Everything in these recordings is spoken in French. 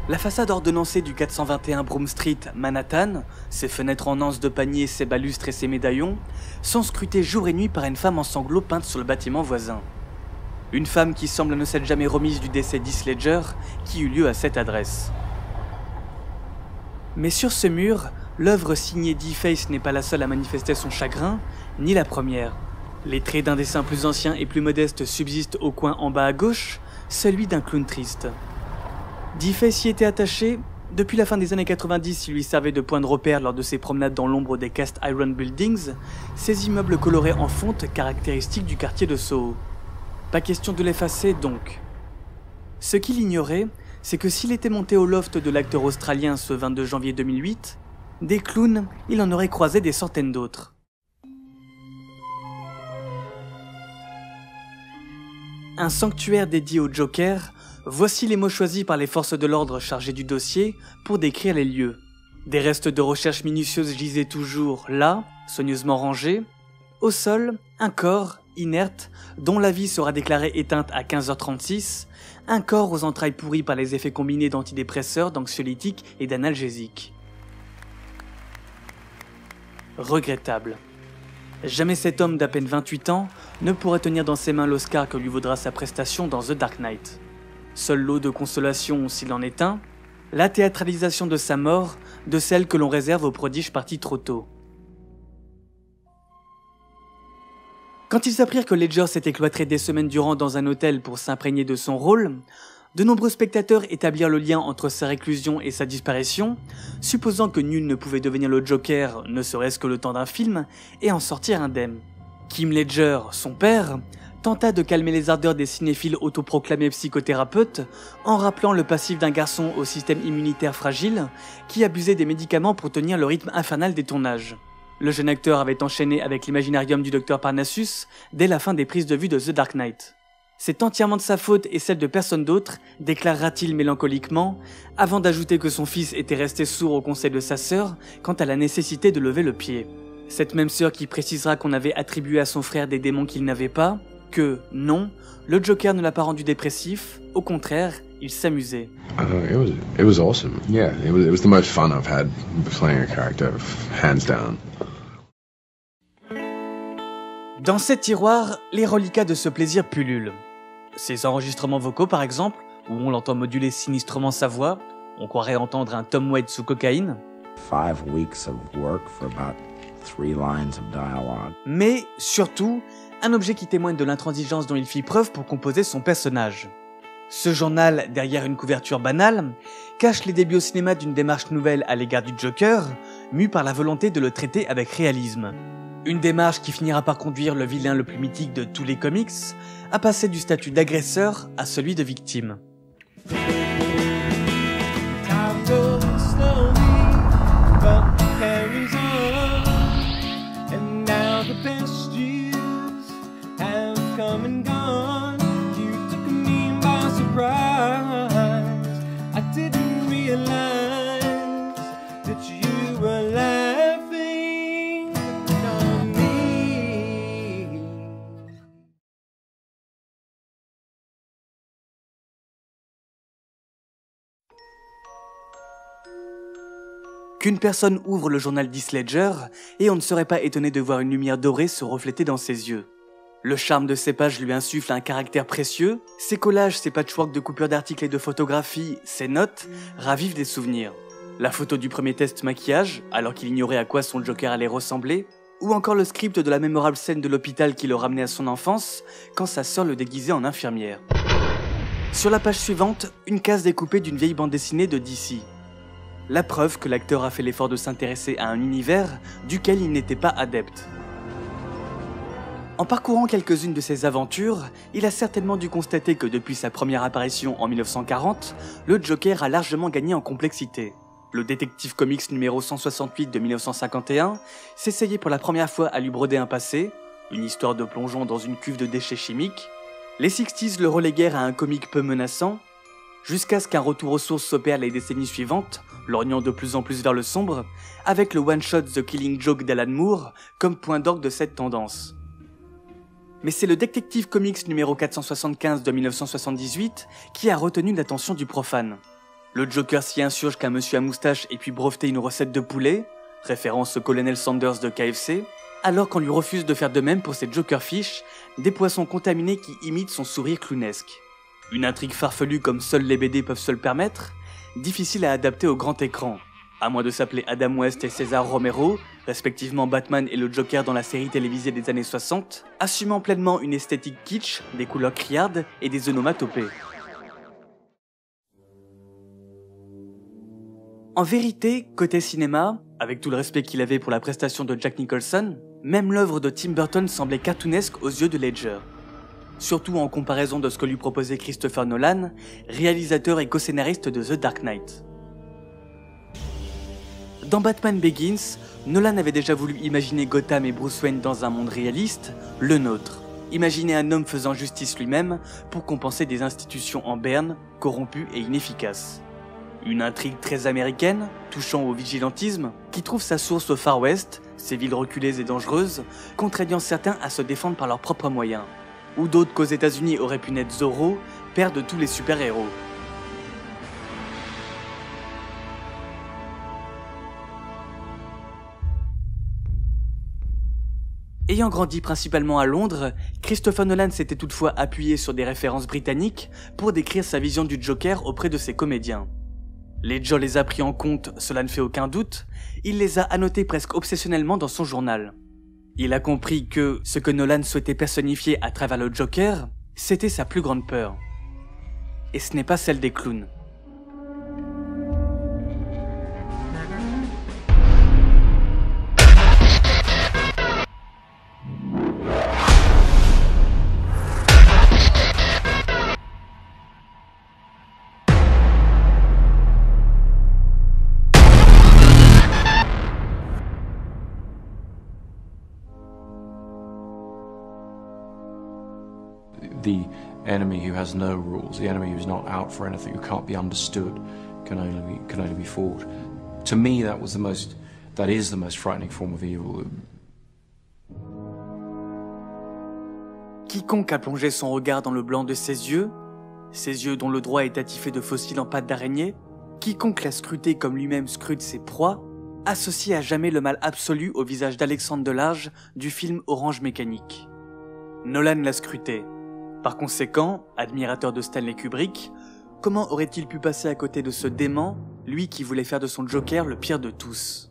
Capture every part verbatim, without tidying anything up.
La façade ordonnancée du quatre cent vingt et un Broome Street, Manhattan, ses fenêtres en anse de panier, ses balustres et ses médaillons, sont scrutées jour et nuit par une femme en sanglots peinte sur le bâtiment voisin. Une femme qui semble ne s'être jamais remise du décès d'Heath Ledger, qui eut lieu à cette adresse. Mais sur ce mur, l'œuvre signée d'E-Face n'est pas la seule à manifester son chagrin, ni la première. Les traits d'un dessin plus ancien et plus modeste subsistent au coin en bas à gauche, celui d'un clown triste. D-Face y était attaché. Depuis la fin des années quatre-vingt-dix, il lui servait de point de repère lors de ses promenades dans l'ombre des cast iron buildings, ces immeubles colorés en fonte caractéristiques du quartier de Soho. Pas question de l'effacer donc. Ce qu'il ignorait, c'est que s'il était monté au loft de l'acteur australien ce vingt-deux janvier deux mille huit, des clowns, il en aurait croisé des centaines d'autres. Un sanctuaire dédié au Joker, voici les mots choisis par les forces de l'ordre chargées du dossier pour décrire les lieux. Des restes de recherche minutieuses gisaient toujours là, soigneusement rangés. Au sol, un corps, inerte, dont la vie sera déclarée éteinte à quinze heures trente-six, un corps aux entrailles pourries par les effets combinés d'antidépresseurs, d'anxiolytiques et d'analgésiques. Regrettable. Jamais cet homme d'à peine vingt-huit ans ne pourrait tenir dans ses mains l'Oscar que lui vaudra sa prestation dans The Dark Knight. Seul lot de consolation s'il en est un, la théâtralisation de sa mort, de celle que l'on réserve aux prodiges partis trop tôt. Quand ils apprirent que Ledger s'était cloîtré des semaines durant dans un hôtel pour s'imprégner de son rôle, de nombreux spectateurs établirent le lien entre sa réclusion et sa disparition, supposant que nul ne pouvait devenir le Joker, ne serait-ce que le temps d'un film, et en sortir indemne. Kim Ledger, son père, tenta de calmer les ardeurs des cinéphiles autoproclamés psychothérapeutes en rappelant le passif d'un garçon au système immunitaire fragile qui abusait des médicaments pour tenir le rythme infernal des tournages. Le jeune acteur avait enchaîné avec l'imaginarium du docteur Parnassus dès la fin des prises de vue de The Dark Knight. C'est entièrement de sa faute et celle de personne d'autre, déclarera-t-il mélancoliquement, avant d'ajouter que son fils était resté sourd au conseil de sa sœur quant à la nécessité de lever le pied. Cette même sœur qui précisera qu'on avait attribué à son frère des démons qu'il n'avait pas, que, non, le Joker ne l'a pas rendu dépressif, au contraire, il s'amusait. Uh, it was it was awesome. Yeah, it was it was the most fun I've had playing a character, hands down. Dans ces tiroirs, les reliquats de ce plaisir pullulent. Ses enregistrements vocaux par exemple, où on l'entend moduler sinistrement sa voix, on croirait entendre un Tom Waits sous cocaïne. Five weeks of work for about three lines of dialogue. Mais, surtout, un objet qui témoigne de l'intransigeance dont il fit preuve pour composer son personnage. Ce journal, derrière une couverture banale, cache les débuts au cinéma d'une démarche nouvelle à l'égard du Joker, mue par la volonté de le traiter avec réalisme. Une démarche qui finira par conduire le vilain le plus mythique de tous les comics à passer du statut d'agresseur à celui de victime. Qu'une personne ouvre le journal d'Heath Ledger et on ne serait pas étonné de voir une lumière dorée se refléter dans ses yeux. Le charme de ces pages lui insuffle un caractère précieux, ses collages, ses patchworks de coupures d'articles et de photographies, ses notes, ravivent des souvenirs. La photo du premier test maquillage, alors qu'il ignorait à quoi son Joker allait ressembler, ou encore le script de la mémorable scène de l'hôpital qui le ramenait à son enfance, quand sa sœur le déguisait en infirmière. Sur la page suivante, une case découpée d'une vieille bande dessinée de D C. La preuve que l'acteur a fait l'effort de s'intéresser à un univers duquel il n'était pas adepte. En parcourant quelques-unes de ses aventures, il a certainement dû constater que depuis sa première apparition en mille neuf cent quarante, le Joker a largement gagné en complexité. Le détective comics numéro cent soixante-huit de mille neuf cent cinquante et un s'essayait pour la première fois à lui broder un passé, une histoire de plongeon dans une cuve de déchets chimiques. Les sixties le reléguèrent à un comique peu menaçant, jusqu'à ce qu'un retour aux sources s'opère les décennies suivantes, lorgnant de plus en plus vers le sombre, avec le one-shot The Killing Joke d'Alan Moore comme point d'orgue de cette tendance. Mais c'est le Detective Comics numéro quatre cent soixante-quinze de mille neuf cent soixante-dix-huit qui a retenu l'attention du profane. Le Joker s'y insurge qu'un monsieur à moustache ait pu breveter une recette de poulet, référence au colonel Sanders de K F C, alors qu'on lui refuse de faire de même pour ses Jokerfish, des poissons contaminés qui imitent son sourire clownesque. Une intrigue farfelue comme seuls les B D peuvent se le permettre, difficile à adapter au grand écran, à moins de s'appeler Adam West et César Romero, respectivement Batman et le Joker dans la série télévisée des années soixante, assumant pleinement une esthétique kitsch, des couleurs criardes et des onomatopées. En vérité, côté cinéma, avec tout le respect qu'il avait pour la prestation de Jack Nicholson, même l'œuvre de Tim Burton semblait cartoonesque aux yeux de Ledger. Surtout en comparaison de ce que lui proposait Christopher Nolan, réalisateur et co-scénariste de The Dark Knight. Dans Batman Begins, Nolan avait déjà voulu imaginer Gotham et Bruce Wayne dans un monde réaliste, le nôtre. Imaginer un homme faisant justice lui-même pour compenser des institutions en berne, corrompues et inefficaces. Une intrigue très américaine, touchant au vigilantisme, qui trouve sa source au Far West, ces villes reculées et dangereuses, contraignant certains à se défendre par leurs propres moyens. Ou d'autres qu'aux États-Unis auraient pu naître Zorro, père de tous les super-héros. Ayant grandi principalement à Londres, Christopher Nolan s'était toutefois appuyé sur des références britanniques pour décrire sa vision du Joker auprès de ses comédiens. Ledger les a pris en compte, cela ne fait aucun doute, il les a annotés presque obsessionnellement dans son journal. Il a compris que ce que Nolan souhaitait personnifier à travers le Joker, c'était sa plus grande peur. Et ce n'est pas celle des clowns. The enemy who has no rules, the enemy who's not out for anything, who can't be understood, can only be, can only be fought. To me, that was the most, that is the most frightening form of evil. Quiconque a plongé son regard dans le blanc de ses yeux, ses yeux dont le droit est attifé de fossiles en pâte d'araignée, quiconque l'a scruté comme lui-même scrute ses proies, associe à jamais le mal absolu au visage d'Alexandre Delarge du film Orange Mécanique. Nolan l'a scruté. Par conséquent, admirateur de Stanley Kubrick, comment aurait-il pu passer à côté de ce dément, lui qui voulait faire de son Joker le pire de tous?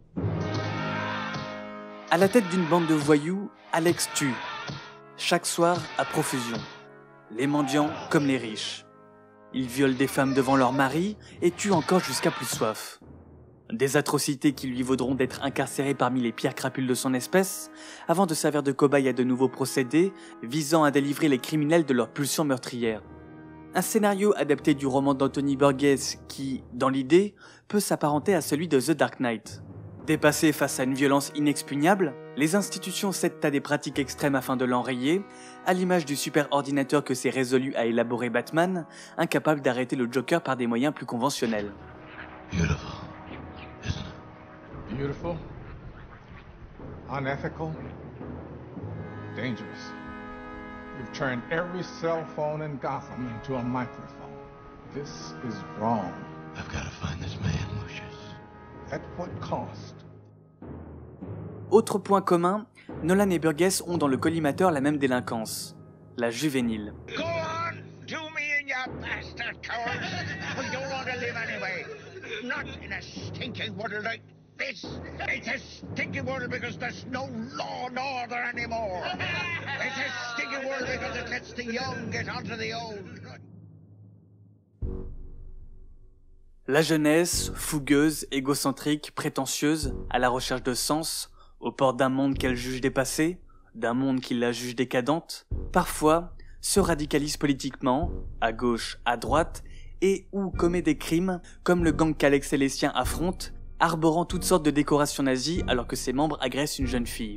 À la tête d'une bande de voyous, Alex tue. Chaque soir, à profusion. Les mendiants comme les riches. Il viole des femmes devant leur mari et tue encore jusqu'à plus soif. Des atrocités qui lui vaudront d'être incarcéré parmi les pires crapules de son espèce, avant de servir de cobaye à de nouveaux procédés visant à délivrer les criminels de leurs pulsions meurtrières. Un scénario adapté du roman d'Anthony Burgess qui, dans l'idée, peut s'apparenter à celui de The Dark Knight. Dépassés face à une violence inexpugnable, les institutions cèdent à des pratiques extrêmes afin de l'enrayer, à l'image du super ordinateur que s'est résolu à élaborer Batman, incapable d'arrêter le Joker par des moyens plus conventionnels. Beautiful. Beautiful, unethical, dangerous. You've turned every cell phone in Gotham into a microphone. This is wrong. I've got to find this man, Lucius. At what cost? Autre point commun, Nolan et Burgess ont dans le collimateur la même délinquance, la juvénile. Go on, do me in your bastard cowards. We don't want to live anyway. Not in a stinking world like this. It's a stinking world because there's no law and order anymore. It's a stinking world because it lets the young get onto the old. La jeunesse, fougueuse, égocentrique, prétentieuse, à la recherche de sens, aux portes d'un monde qu'elle juge dépassé, d'un monde qui la juge décadente, parfois se radicalise politiquement, à gauche, à droite, et ou commet des crimes, comme le gang qu'Alex et les siens affrontent, arborant toutes sortes de décorations nazies alors que ses membres agressent une jeune fille.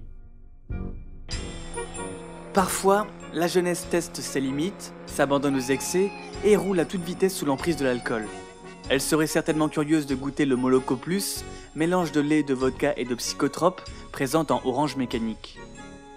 Parfois, la jeunesse teste ses limites, s'abandonne aux excès et roule à toute vitesse sous l'emprise de l'alcool. Elle serait certainement curieuse de goûter le Moloko Plus, mélange de lait, de vodka et de psychotropes, présent en Orange Mécanique.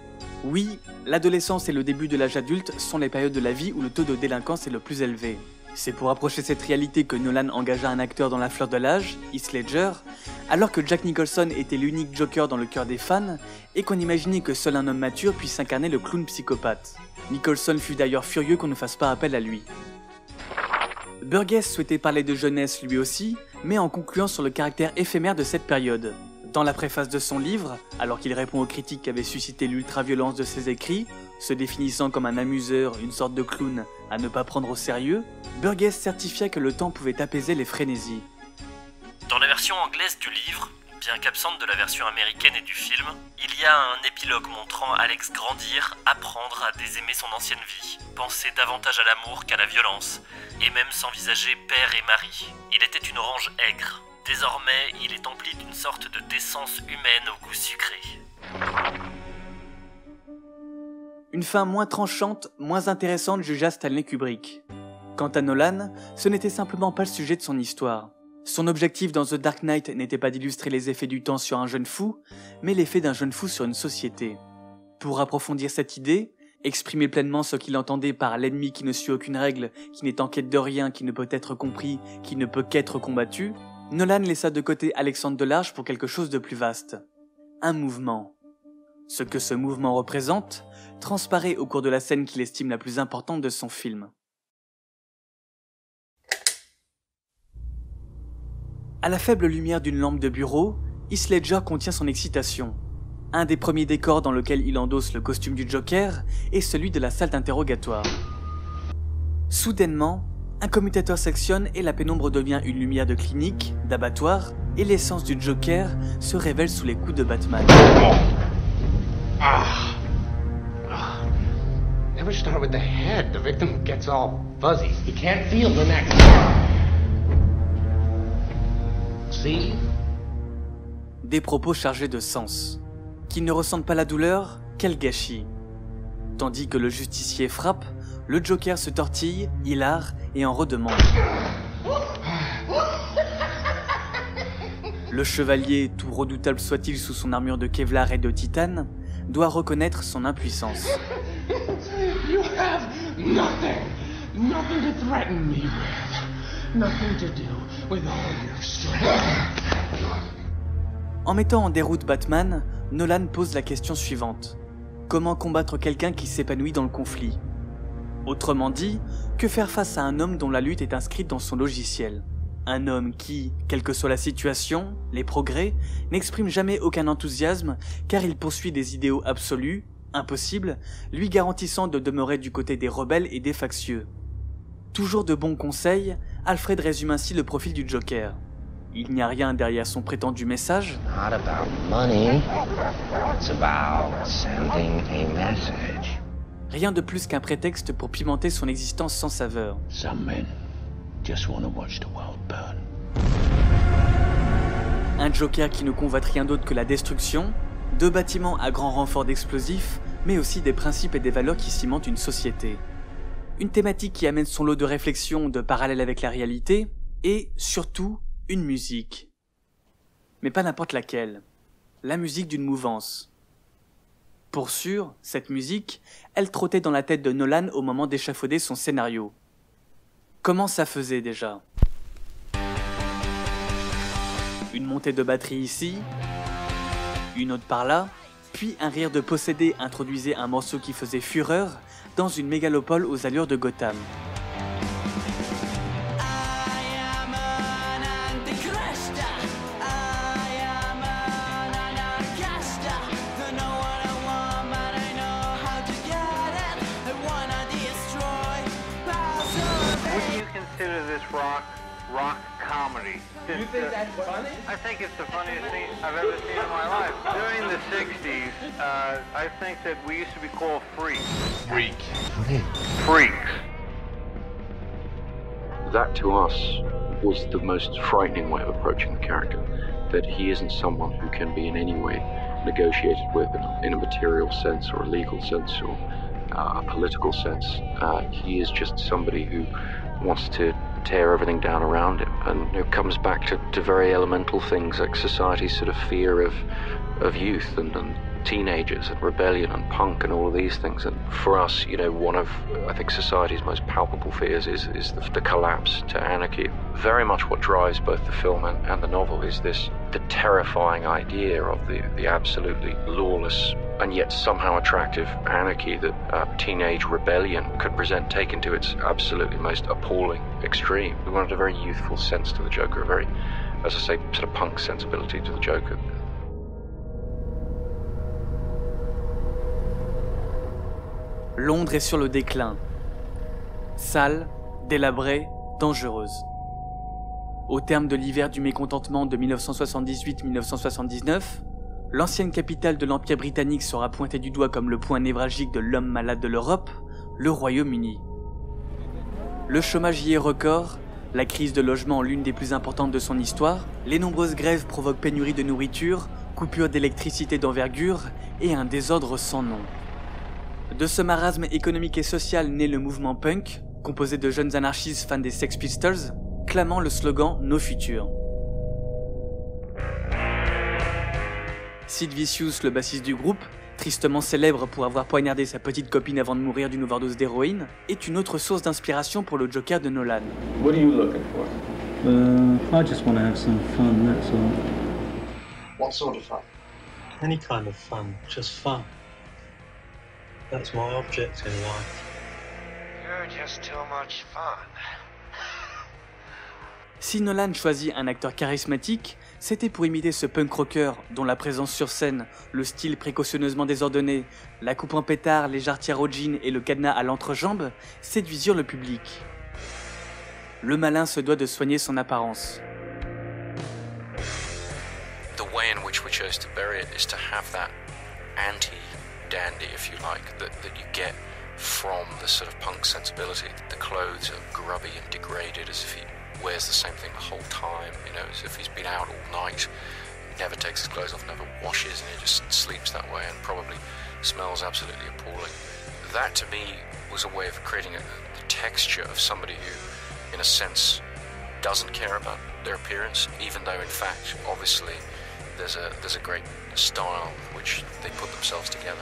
Oui, l'adolescence et le début de l'âge adulte sont les périodes de la vie où le taux de délinquance est le plus élevé. C'est pour approcher cette réalité que Nolan engagea un acteur dans la fleur de l'âge, Heath Ledger, alors que Jack Nicholson était l'unique Joker dans le cœur des fans et qu'on imaginait que seul un homme mature puisse incarner le clown psychopathe. Nicholson fut d'ailleurs furieux qu'on ne fasse pas appel à lui. Burgess souhaitait parler de jeunesse lui aussi, mais en concluant sur le caractère éphémère de cette période. Dans la préface de son livre, alors qu'il répond aux critiques qu'avaient suscité l'ultra-violence de ses écrits, se définissant comme un amuseur, une sorte de clown à ne pas prendre au sérieux, Burgess certifia que le temps pouvait apaiser les frénésies. Dans la version anglaise du livre, bien qu'absente de la version américaine et du film, il y a un épilogue montrant Alex grandir, apprendre à désaimer son ancienne vie, penser davantage à l'amour qu'à la violence, et même s'envisager père et mari. Il était une orange aigre. Désormais, il est empli d'une sorte de décence humaine au goût sucré. Une fin moins tranchante, moins intéressante jugea Stanley Kubrick. Quant à Nolan, ce n'était simplement pas le sujet de son histoire. Son objectif dans The Dark Knight n'était pas d'illustrer les effets du temps sur un jeune fou, mais l'effet d'un jeune fou sur une société. Pour approfondir cette idée, exprimer pleinement ce qu'il entendait par l'ennemi qui ne suit aucune règle, qui n'est en quête de rien, qui ne peut être compris, qui ne peut qu'être combattu, Nolan laissa de côté Alexandre Delarge pour quelque chose de plus vaste. Un mouvement. Ce que ce mouvement représente transparaît au cours de la scène qu'il estime la plus importante de son film. À la faible lumière d'une lampe de bureau, Heath Ledger contient son excitation. Un des premiers décors dans lequel il endosse le costume du Joker est celui de la salle d'interrogatoire. Soudainement, un commutateur s'actionne et la pénombre devient une lumière de clinique, d'abattoir, et l'essence du Joker se révèle sous les coups de Batman. Ah. Ah. Never start with the head. The victim gets all fuzzy. You can't feel the neck. See? Des propos chargés de sens. Qu'ils ne ressentent pas la douleur, quel gâchis. Tandis que le justicier frappe, le Joker se tortille, hilare et en redemande. Le chevalier, tout redoutable soit-il sous son armure de Kevlar et de titane, doit reconnaître son impuissance. You have nothing, nothing to threaten me with, nothing to do with all your strength. En mettant en déroute Batman, Nolan pose la question suivante. Comment combattre quelqu'un qui s'épanouit dans le conflit ? Autrement dit, que faire face à un homme dont la lutte est inscrite dans son logiciel ? Un homme qui, quelle que soit la situation, les progrès, n'exprime jamais aucun enthousiasme car il poursuit des idéaux absolus, impossibles, lui garantissant de demeurer du côté des rebelles et des factieux. Toujours de bons conseils, Alfred résume ainsi le profil du Joker. Il n'y a rien derrière son prétendu message. Not about money, it's about sending a message. Rien de plus qu'un prétexte pour pimenter son existence sans saveur. Some men just want to watch the world burn. Un Joker qui ne convoite rien d'autre que la destruction, deux bâtiments à grand renfort d'explosifs, mais aussi des principes et des valeurs qui cimentent une société. Une thématique qui amène son lot de réflexions, de parallèles avec la réalité, et, surtout, une musique. Mais pas n'importe laquelle. La musique d'une mouvance. Pour sûr, cette musique, elle trottait dans la tête de Nolan au moment d'échafauder son scénario. Comment ça faisait déjà ? Une montée de batterie ici, une autre par là, puis un rire de possédé introduisait un morceau qui faisait fureur dans une mégalopole aux allures de Gotham. Consider this rock, rock comedy. You think that's funny? I think it's the funniest thing I've ever seen in my life. During the sixties, uh, I think that we used to be called freaks. Freak. Freaks. That to us was the most frightening way of approaching the character. That he isn't someone who can be in any way negotiated with in a material sense or a legal sense or uh, a political sense. Uh, he is just somebody who wants to tear everything down around him, and it comes back to, to very elemental things like society's sort of fear of of youth and, and teenagers and rebellion and punk and all of these things. And for us, you know, one of, I think, society's most palpable fears is, is the, the collapse to anarchy. Very much what drives both the film and, and the novel is this, the terrifying idea of the, the absolutely lawless and yet somehow attractive anarchy that uh, teenage rebellion could present, taken to its absolutely most appalling extreme. We wanted a very youthful sense to the Joker, a very, as I say, sort of punk sensibility to the Joker. Londres est sur le déclin. Sale, délabrée, dangereuse. Au terme de l'hiver du mécontentement de mille neuf cent soixante-dix-huit mille neuf cent soixante-dix-neuf, l'ancienne capitale de l'Empire britannique sera pointée du doigt comme le point névralgique de l'homme malade de l'Europe, le Royaume-Uni. Le chômage y est record, la crise de logement l'une des plus importantes de son histoire, les nombreuses grèves provoquent pénurie de nourriture, coupure d'électricité d'envergure et un désordre sans nom. De ce marasme économique et social naît le mouvement punk, composé de jeunes anarchistes fans des Sex Pistols, clamant le slogan « No Future ». Sid Vicious, le bassiste du groupe, tristement célèbre pour avoir poignardé sa petite copine avant de mourir d'une overdose d'héroïne, est une autre source d'inspiration pour le Joker de Nolan. What are you looking for? Uh, I just want to have some fun, that's all. What sort of fun? Any kind of fun, just fun. That's my object in life. You're just too much fun. Si Nolan choisit un acteur charismatique, c'était pour imiter ce punk rocker dont la présence sur scène, le style précautionneusement désordonné, la coupe en pétard, les jarretières au jean et le cadenas à l'entrejambe séduisirent le public. Le malin se doit de soigner son apparence. The way in which we chose to bury it is to have that anti-dandy, if you like, that, that you get from the sort of punk sensibility. The clothes are grubby and degraded, as if he wears the same thing the whole time, you know, as if he's been out all night, never takes his clothes off, never washes, and he just sleeps that way and probably smells absolutely appalling. That, to me, was a way of creating a, a texture of somebody who, in a sense, doesn't care about their appearance, even though, in fact, obviously, there's a, there's a great style which they put themselves together.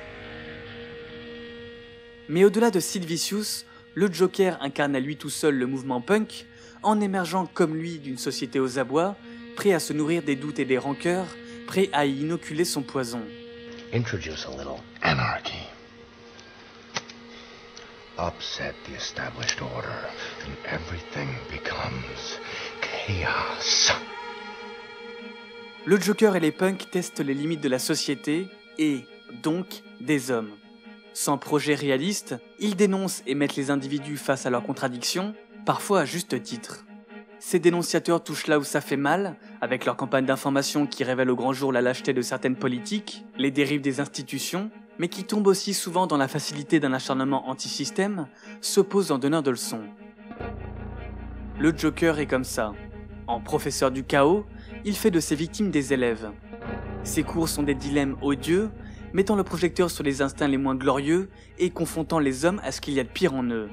Mais au-delà de Sid Vicious, le Joker incarne à lui tout seul le mouvement punk, en émergeant comme lui d'une société aux abois, prêt à se nourrir des doutes et des rancœurs, prêt à y inoculer son poison. Introduce a little anarchy. Upset the established order, and everything becomes chaos. Le Joker et les punks testent les limites de la société, et, donc, des hommes. Sans projet réaliste, ils dénoncent et mettent les individus face à leurs contradictions, parfois à juste titre. Ces dénonciateurs touchent là où ça fait mal, avec leurs campagnes d'information qui révèlent au grand jour la lâcheté de certaines politiques, les dérives des institutions, mais qui tombent aussi souvent dans la facilité d'un acharnement anti-système, s'opposent en donneur de leçons. Le Joker est comme ça. En professeur du chaos, il fait de ses victimes des élèves. Ses cours sont des dilemmes odieux, mettant le projecteur sur les instincts les moins glorieux et confrontant les hommes à ce qu'il y a de pire en eux.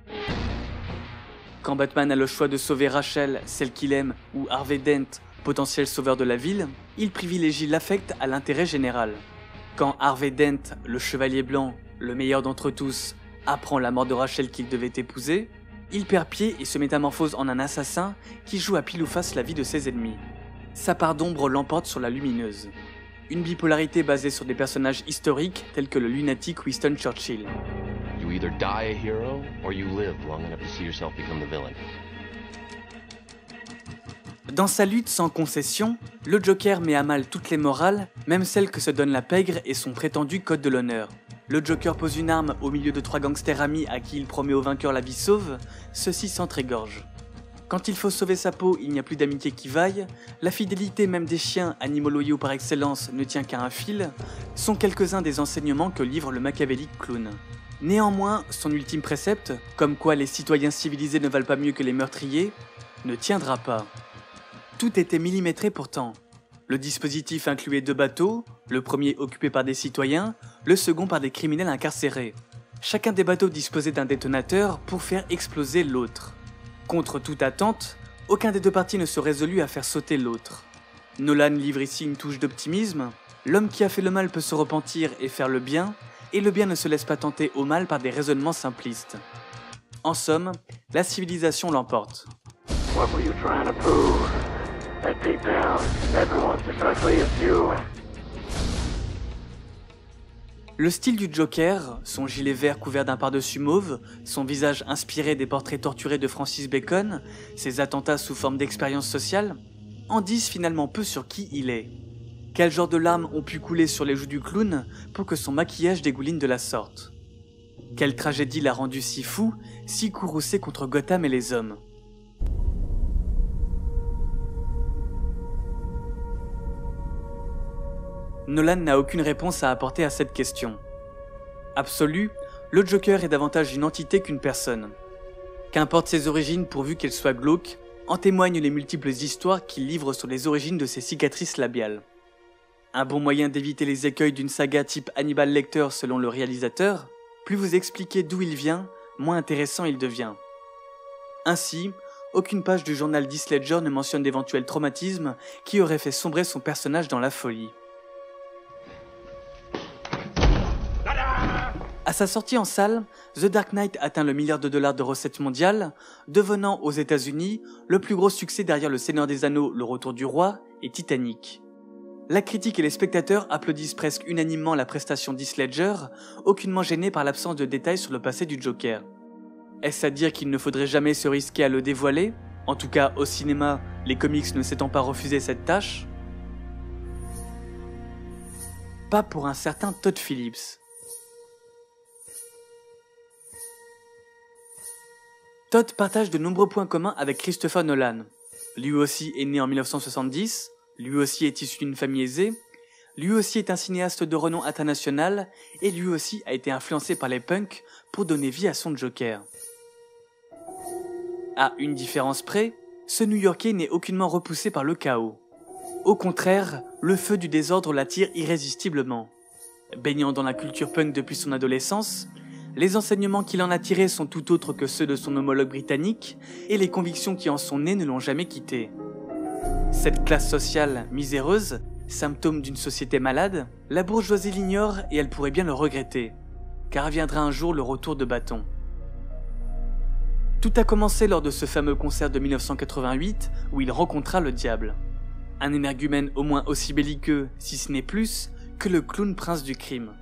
Quand Batman a le choix de sauver Rachel, celle qu'il aime, ou Harvey Dent, potentiel sauveur de la ville, il privilégie l'affect à l'intérêt général. Quand Harvey Dent, le chevalier blanc, le meilleur d'entre tous, apprend la mort de Rachel qu'il devait épouser, il perd pied et se métamorphose en un assassin qui joue à pile ou face la vie de ses ennemis. Sa part d'ombre l'emporte sur la lumineuse. Une bipolarité basée sur des personnages historiques tels que le lunatique Winston Churchill. You either die a hero, or you live long enough to see yourself become the villain. Dans sa lutte sans concession, le Joker met à mal toutes les morales, même celles que se donne la pègre et son prétendu code de l'honneur. Le Joker pose une arme au milieu de trois gangsters amis à qui il promet au vainqueur la vie sauve, ceux-ci s'entrégorgent. Quand il faut sauver sa peau, il n'y a plus d'amitié qui vaille, la fidélité même des chiens, animaux loyaux par excellence, ne tient qu'à un fil, sont quelques-uns des enseignements que livre le machiavélique clown. Néanmoins, son ultime précepte, comme quoi les citoyens civilisés ne valent pas mieux que les meurtriers, ne tiendra pas. Tout était millimétré pourtant. Le dispositif incluait deux bateaux, le premier occupé par des citoyens, le second par des criminels incarcérés. Chacun des bateaux disposait d'un détonateur pour faire exploser l'autre. Contre toute attente, aucun des deux partis ne se résolut à faire sauter l'autre. Nolan livre ici une touche d'optimisme. L'homme qui a fait le mal peut se repentir et faire le bien, et le bien ne se laisse pas tenter au mal par des raisonnements simplistes. En somme, la civilisation l'emporte. What were you trying to prove? That deep down, everyone's as ugly as you. Le style du Joker, son gilet vert couvert d'un pardessus mauve, son visage inspiré des portraits torturés de Francis Bacon, ses attentats sous forme d'expérience sociale, en disent finalement peu sur qui il est. Quel genre de larmes ont pu couler sur les joues du clown pour que son maquillage dégouline de la sorte? Quelle tragédie l'a rendu si fou, si courroucé contre Gotham et les hommes? Nolan n'a aucune réponse à apporter à cette question. Absolu, le Joker est davantage une entité qu'une personne. Qu'importe ses origines pourvu qu'elles soient glauques, en témoignent les multiples histoires qu'il livre sur les origines de ses cicatrices labiales. Un bon moyen d'éviter les écueils d'une saga type Hannibal Lecter selon le réalisateur, plus vous expliquez d'où il vient, moins intéressant il devient. Ainsi, aucune page du journal d'Heath Ledger ne mentionne d'éventuels traumatismes qui auraient fait sombrer son personnage dans la folie. À sa sortie en salle, The Dark Knight atteint le milliard de dollars de recettes mondiales, devenant aux États-Unis le plus gros succès derrière Le Seigneur des Anneaux, Le Retour du Roi et Titanic. La critique et les spectateurs applaudissent presque unanimement la prestation d'Heath Ledger, aucunement gênés par l'absence de détails sur le passé du Joker. Est-ce à dire qu'il ne faudrait jamais se risquer à le dévoiler? En tout cas au cinéma, les comics ne s'étant pas refusé cette tâche? Pas pour un certain Todd Phillips. Todd partage de nombreux points communs avec Christopher Nolan. Lui aussi est né en mille neuf cent soixante-dix, lui aussi est issu d'une famille aisée, lui aussi est un cinéaste de renom international, et lui aussi a été influencé par les punks pour donner vie à son Joker. À une différence près, ce New-Yorkais n'est aucunement repoussé par le chaos. Au contraire, le feu du désordre l'attire irrésistiblement. Baignant dans la culture punk depuis son adolescence, les enseignements qu'il en a tirés sont tout autres que ceux de son homologue britannique, et les convictions qui en sont nées ne l'ont jamais quitté. Cette classe sociale miséreuse, symptôme d'une société malade, la bourgeoisie l'ignore et elle pourrait bien le regretter, car viendra un jour le retour de bâton. Tout a commencé lors de ce fameux concert de mille neuf cent quatre-vingt-huit où il rencontra le diable. Un énergumène au moins aussi belliqueux, si ce n'est plus, que le clown prince du crime.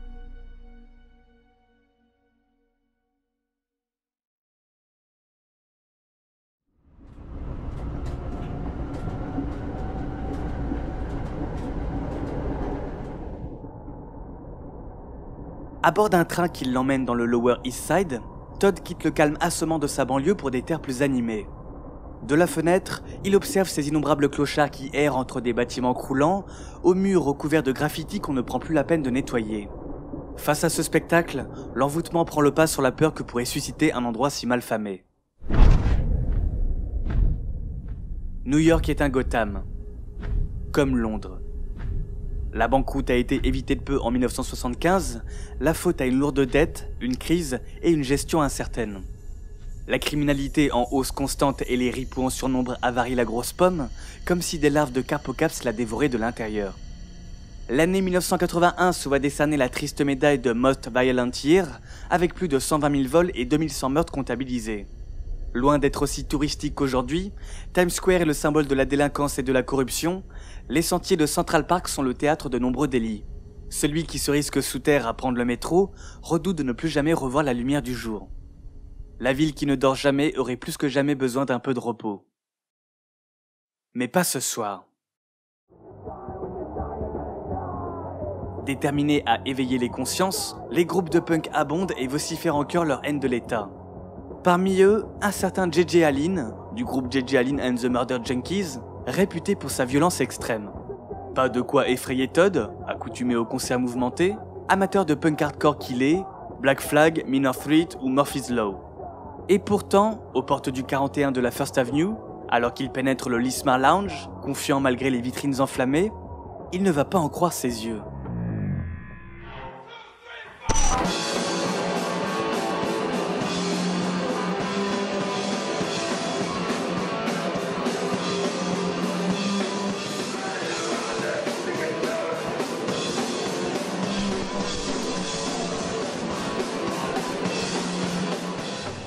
À bord d'un train qui l'emmène dans le Lower East Side, Todd quitte le calme assommant de sa banlieue pour des terres plus animées. De la fenêtre, il observe ces innombrables clochards qui errent entre des bâtiments croulants, aux murs recouverts de graffitis qu'on ne prend plus la peine de nettoyer. Face à ce spectacle, l'envoûtement prend le pas sur la peur que pourrait susciter un endroit si mal famé. New York est un Gotham, comme Londres. La banqueroute a été évitée de peu en mille neuf cent soixante-quinze, la faute à une lourde dette, une crise et une gestion incertaine. La criminalité en hausse constante et les ripoux en surnombre avarient la grosse pomme, comme si des larves de carpocaps la dévoraient de l'intérieur. L'année mille neuf cent quatre-vingt-un se voit décerner la triste médaille de Most Violent Year, avec plus de cent vingt mille vols et deux mille cent meurtres comptabilisés. Loin d'être aussi touristique qu'aujourd'hui, Times Square est le symbole de la délinquance et de la corruption, les sentiers de Central Park sont le théâtre de nombreux délits. Celui qui se risque sous terre à prendre le métro redoute de ne plus jamais revoir la lumière du jour. La ville qui ne dort jamais aurait plus que jamais besoin d'un peu de repos. Mais pas ce soir. Déterminés à éveiller les consciences, les groupes de punk abondent et vocifèrent en chœur leur haine de l'État. Parmi eux, un certain J J Allin, du groupe J J Allin and the Murder Junkies, réputé pour sa violence extrême. Pas de quoi effrayer Todd, accoutumé aux concerts mouvementés, amateur de punk hardcore qu'il est, Black Flag, Minor Threat ou Murphy's Law. Et pourtant, aux portes du quarante et un de la First Avenue, alors qu'il pénètre le Lismar Lounge, confiant malgré les vitrines enflammées, il ne va pas en croire ses yeux.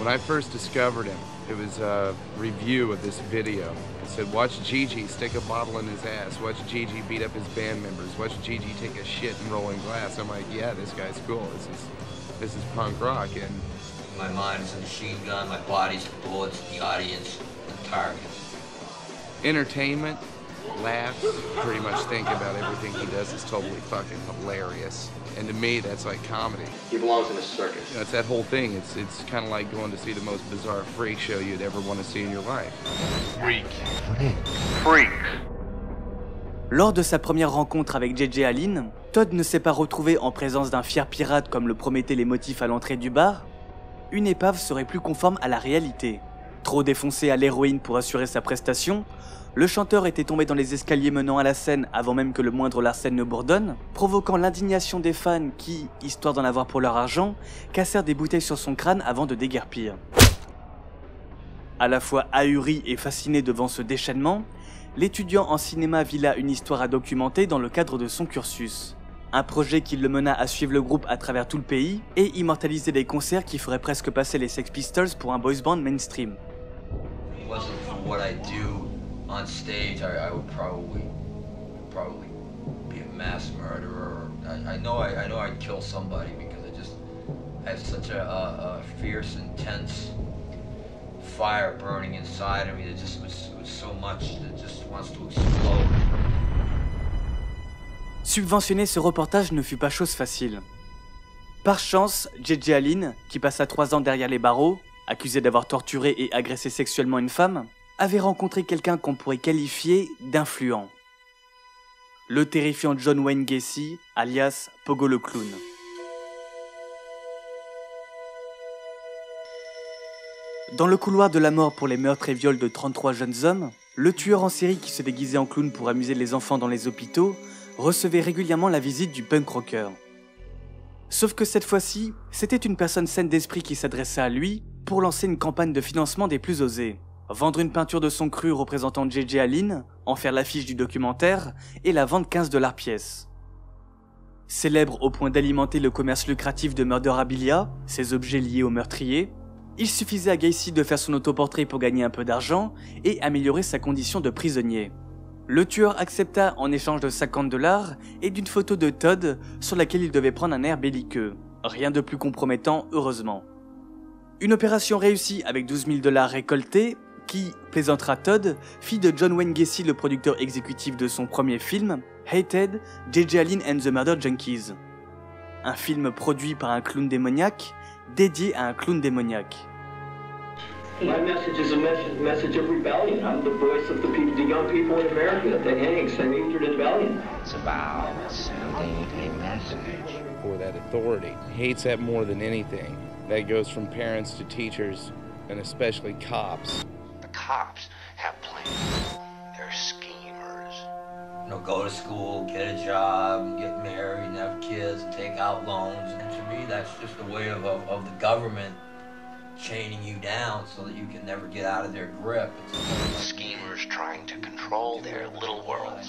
When I first discovered him, it was a review of this video. It said, watch Gigi stick a bottle in his ass, watch Gigi beat up his band members, watch Gigi take a shit in rolling glass. I'm like, yeah, this guy's cool. This is, this is punk rock. And my mind is a machine gun, my body's the bullets, the audience, the target. Entertainment, laughs, pretty much think about everything he does is totally fucking hilarious. And to me, that's like comedy. He belongs in a circus. You know, it's that whole thing. It's it's kind of like going to see the most bizarre freak show you'd ever want to see in your life. Freak. Freaks. Lors de sa première rencontre avec J J Allin, Todd ne s'est pas retrouvé en présence d'un fier pirate comme le promettaient les motifs à l'entrée du bar. Une épave serait plus conforme à la réalité. Trop défoncé à l'héroïne pour assurer sa prestation, le chanteur était tombé dans les escaliers menant à la scène avant même que le moindre Larsen ne bourdonne, provoquant l'indignation des fans qui, histoire d'en avoir pour leur argent, cassèrent des bouteilles sur son crâne avant de déguerpir. À la fois ahuri et fasciné devant ce déchaînement, l'étudiant en cinéma vit là une histoire à documenter dans le cadre de son cursus. Un projet qui le mena à suivre le groupe à travers tout le pays et immortaliser des concerts qui feraient presque passer les Sex Pistols pour un boys band mainstream. On stage, I, I would probably, probably be a mass murderer. I, I know, I, I know, I'd kill somebody because I just had such a, a, a fierce, intense fire burning inside of me that just was, was so much that just wants to explode. Subventionner ce reportage ne fut pas chose facile. Par chance, J J Allin, qui passa trois ans derrière les barreaux, accusé d'avoir torturé et agressé sexuellement une femme, avait rencontré quelqu'un qu'on pourrait qualifier d'influent. Le terrifiant John Wayne Gacy, alias Pogo le Clown. Dans le couloir de la mort pour les meurtres et viols de trente-trois jeunes hommes, le tueur en série qui se déguisait en clown pour amuser les enfants dans les hôpitaux recevait régulièrement la visite du punk rocker. Sauf que cette fois-ci, c'était une personne saine d'esprit qui s'adressait à lui pour lancer une campagne de financement des plus osés. Vendre une peinture de son cru représentant J J Allin, en faire l'affiche du documentaire et la vendre quinze dollars pièce. Célèbre au point d'alimenter le commerce lucratif de Murderabilia, ces objets liés au meurtrier, il suffisait à Gacy de faire son autoportrait pour gagner un peu d'argent et améliorer sa condition de prisonnier. Le tueur accepta en échange de cinquante dollars et d'une photo de Todd sur laquelle il devait prendre un air belliqueux. Rien de plus compromettant, heureusement. Une opération réussie avec douze mille dollars récoltés, qui, plaisantera Todd, fit de John Wayne Gacy le producteur exécutif de son premier film, Hated, J J Allin and the Murder Junkies. Un film produit par un clown démoniaque, dédié à un clown démoniaque. My message is a message, message of rebellion. I'm the voice of the people, the young people in America that they hang, sending to rebellion. It's about sending a message. For that authority. Hates that more than anything. That goes from parents to teachers, and especially cops. Cops have plans. They're schemers. You know, go to school, get a job, get married, and have kids, and take out loans. And to me, that's just a way of, of, of the government chaining you down so that you can never get out of their grip. Schemers trying to control their little worlds.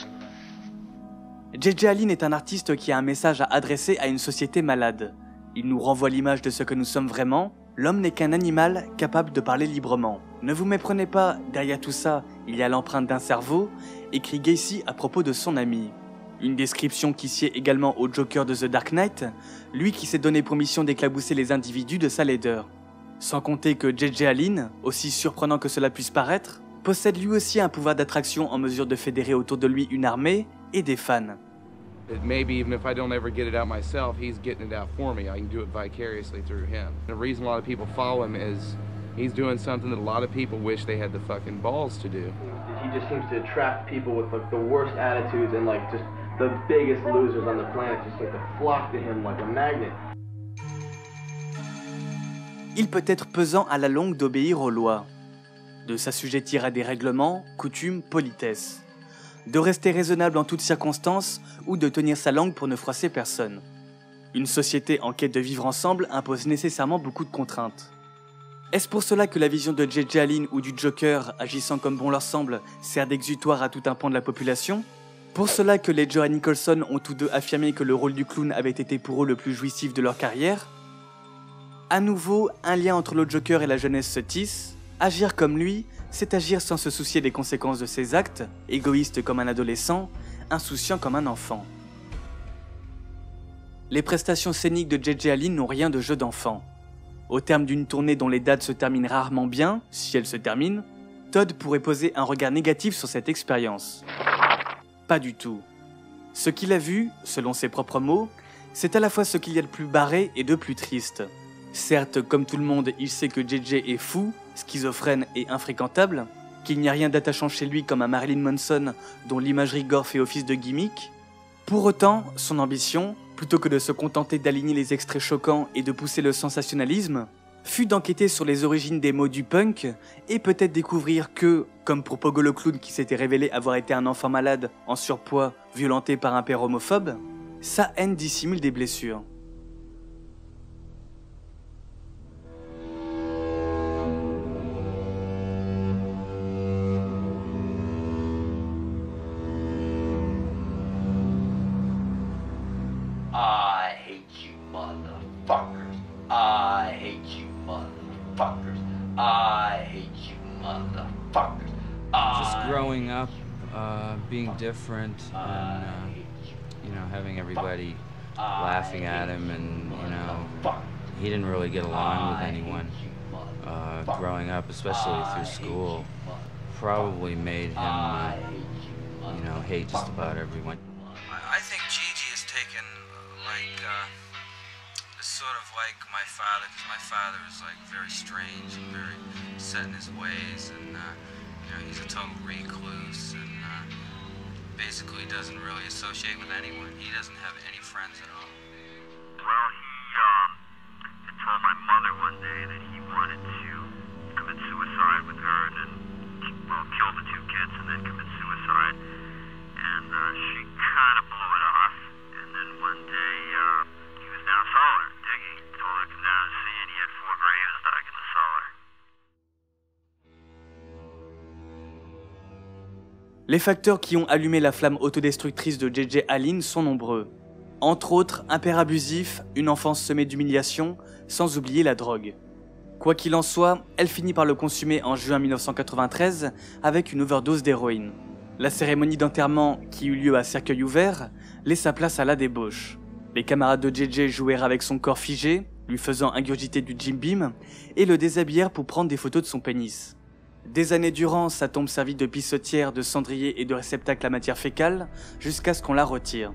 J J Allin est un artiste qui a un message à adresser à une société malade. Il nous renvoie l'image de ce que nous sommes vraiment. L'homme n'est qu'un animal capable de parler librement. Ne vous méprenez pas, derrière tout ça, il y a l'empreinte d'un cerveau, écrit Gacy à propos de son ami. Une description qui sied également au Joker de The Dark Knight, lui qui s'est donné pour mission d'éclabousser les individus de sa laideur. Sans compter que J J Allin, aussi surprenant que cela puisse paraître, possède lui aussi un pouvoir d'attraction en mesure de fédérer autour de lui une armée et des fans. That maybe even if I don't ever get it out myself, he's getting it out for me. I can do it vicariously through him. The reason a lot of people follow him is he's doing something that a lot of people wish they had the fucking balls to do. He just seems to attract people with like the worst attitudes and like just the biggest losers on the planet just like to flock to him like a magnet. Il peut être pesant à la longue d'obéir aux lois, de s'assujettir à des règlements, coutumes, politesses, de rester raisonnable en toutes circonstances ou de tenir sa langue pour ne froisser personne. Une société en quête de vivre ensemble impose nécessairement beaucoup de contraintes. Est-ce pour cela que la vision de J J Allin ou du Joker, agissant comme bon leur semble, sert d'exutoire à tout un pan de la population? Pour cela que Ledger et Nicholson ont tous deux affirmé que le rôle du clown avait été pour eux le plus jouissif de leur carrière? À nouveau, un lien entre le Joker et la jeunesse se tisse. Agir comme lui, c'est agir sans se soucier des conséquences de ses actes, égoïste comme un adolescent, insouciant comme un enfant. Les prestations scéniques de J J. Allin n'ont rien de jeu d'enfant. Au terme d'une tournée dont les dates se terminent rarement bien, si elles se terminent, Todd pourrait poser un regard négatif sur cette expérience. Pas du tout. Ce qu'il a vu, selon ses propres mots, c'est à la fois ce qu'il y a de plus barré et de plus triste. Certes, comme tout le monde, il sait que J J est fou, schizophrène et infréquentable, qu'il n'y a rien d'attachant chez lui comme un Marilyn Manson dont l'imagerie gore fait office de gimmick. Pour autant, son ambition, plutôt que de se contenter d'aligner les extraits choquants et de pousser le sensationnalisme, fut d'enquêter sur les origines des mots du punk et peut-être découvrir que, comme pour Pogo le clown qui s'était révélé avoir été un enfant malade, en surpoids, violenté par un père homophobe, sa haine dissimule des blessures. I hate you, motherfuckers. I hate you, motherfuckers. I hate you, motherfuckers. Just growing up, uh, being different, and uh, you know, having everybody laughing at him, and you know, he didn't really get along with anyone. Uh, growing up, especially through school, probably made him, uh, you know, hate just about everyone. I think Gigi has taken, like, uh, it's sort of like my father, because my father is, like, very strange and very set in his ways, and, uh, you know, he's a total recluse, and, uh, basically doesn't really associate with anyone. He doesn't have any friends at all. Well, he, um, had told my mother one day that he wanted to commit suicide with her, and then, well, kill the two kids and then commit suicide. And uh, she kind of blew it off. And then one day, uh, he was down cellar digging. Told her to come down and see, and he had four graves dug in the cellar. Les facteurs qui ont allumé la flamme autodestructrice de J J. Allin sont nombreux. Entre autres, un père abusif, une enfance semée d'humiliation, sans oublier la drogue. Quoi qu'il en soit, elle finit par le consumer en juin mille neuf cent quatre-vingt-treize avec une overdose d'héroïne. La cérémonie d'enterrement, qui eut lieu à cercueil ouvert, laissa place à la débauche. Les camarades de J J jouèrent avec son corps figé, lui faisant ingurgiter du Jim Beam, et le déshabillèrent pour prendre des photos de son pénis. Des années durant, sa tombe servit de pissotière, de cendrier et de réceptacle à matière fécale, jusqu'à ce qu'on la retire.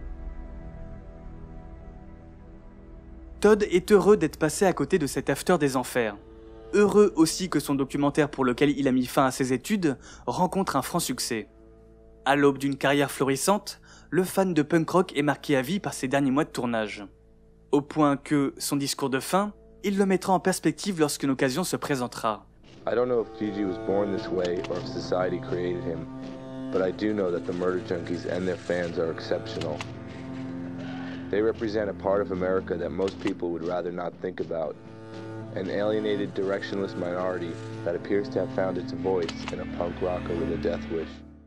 Todd est heureux d'être passé à côté de cet after des enfers. Heureux aussi que son documentaire pour lequel il a mis fin à ses études rencontre un franc succès. À l'aube d'une carrière florissante, le fan de punk rock est marqué à vie par ses derniers mois de tournage. Au point que, son discours de fin, il le mettra en perspective lorsqu'une occasion se présentera. I don't know if Gigi was born this way or if society created him, but I do know that the murder junkies and their fans are exceptional. They represent a part of America that most people would rather not think about. An alienated, directionless minority that appears to have found its voice in a punk rocker with a death wish.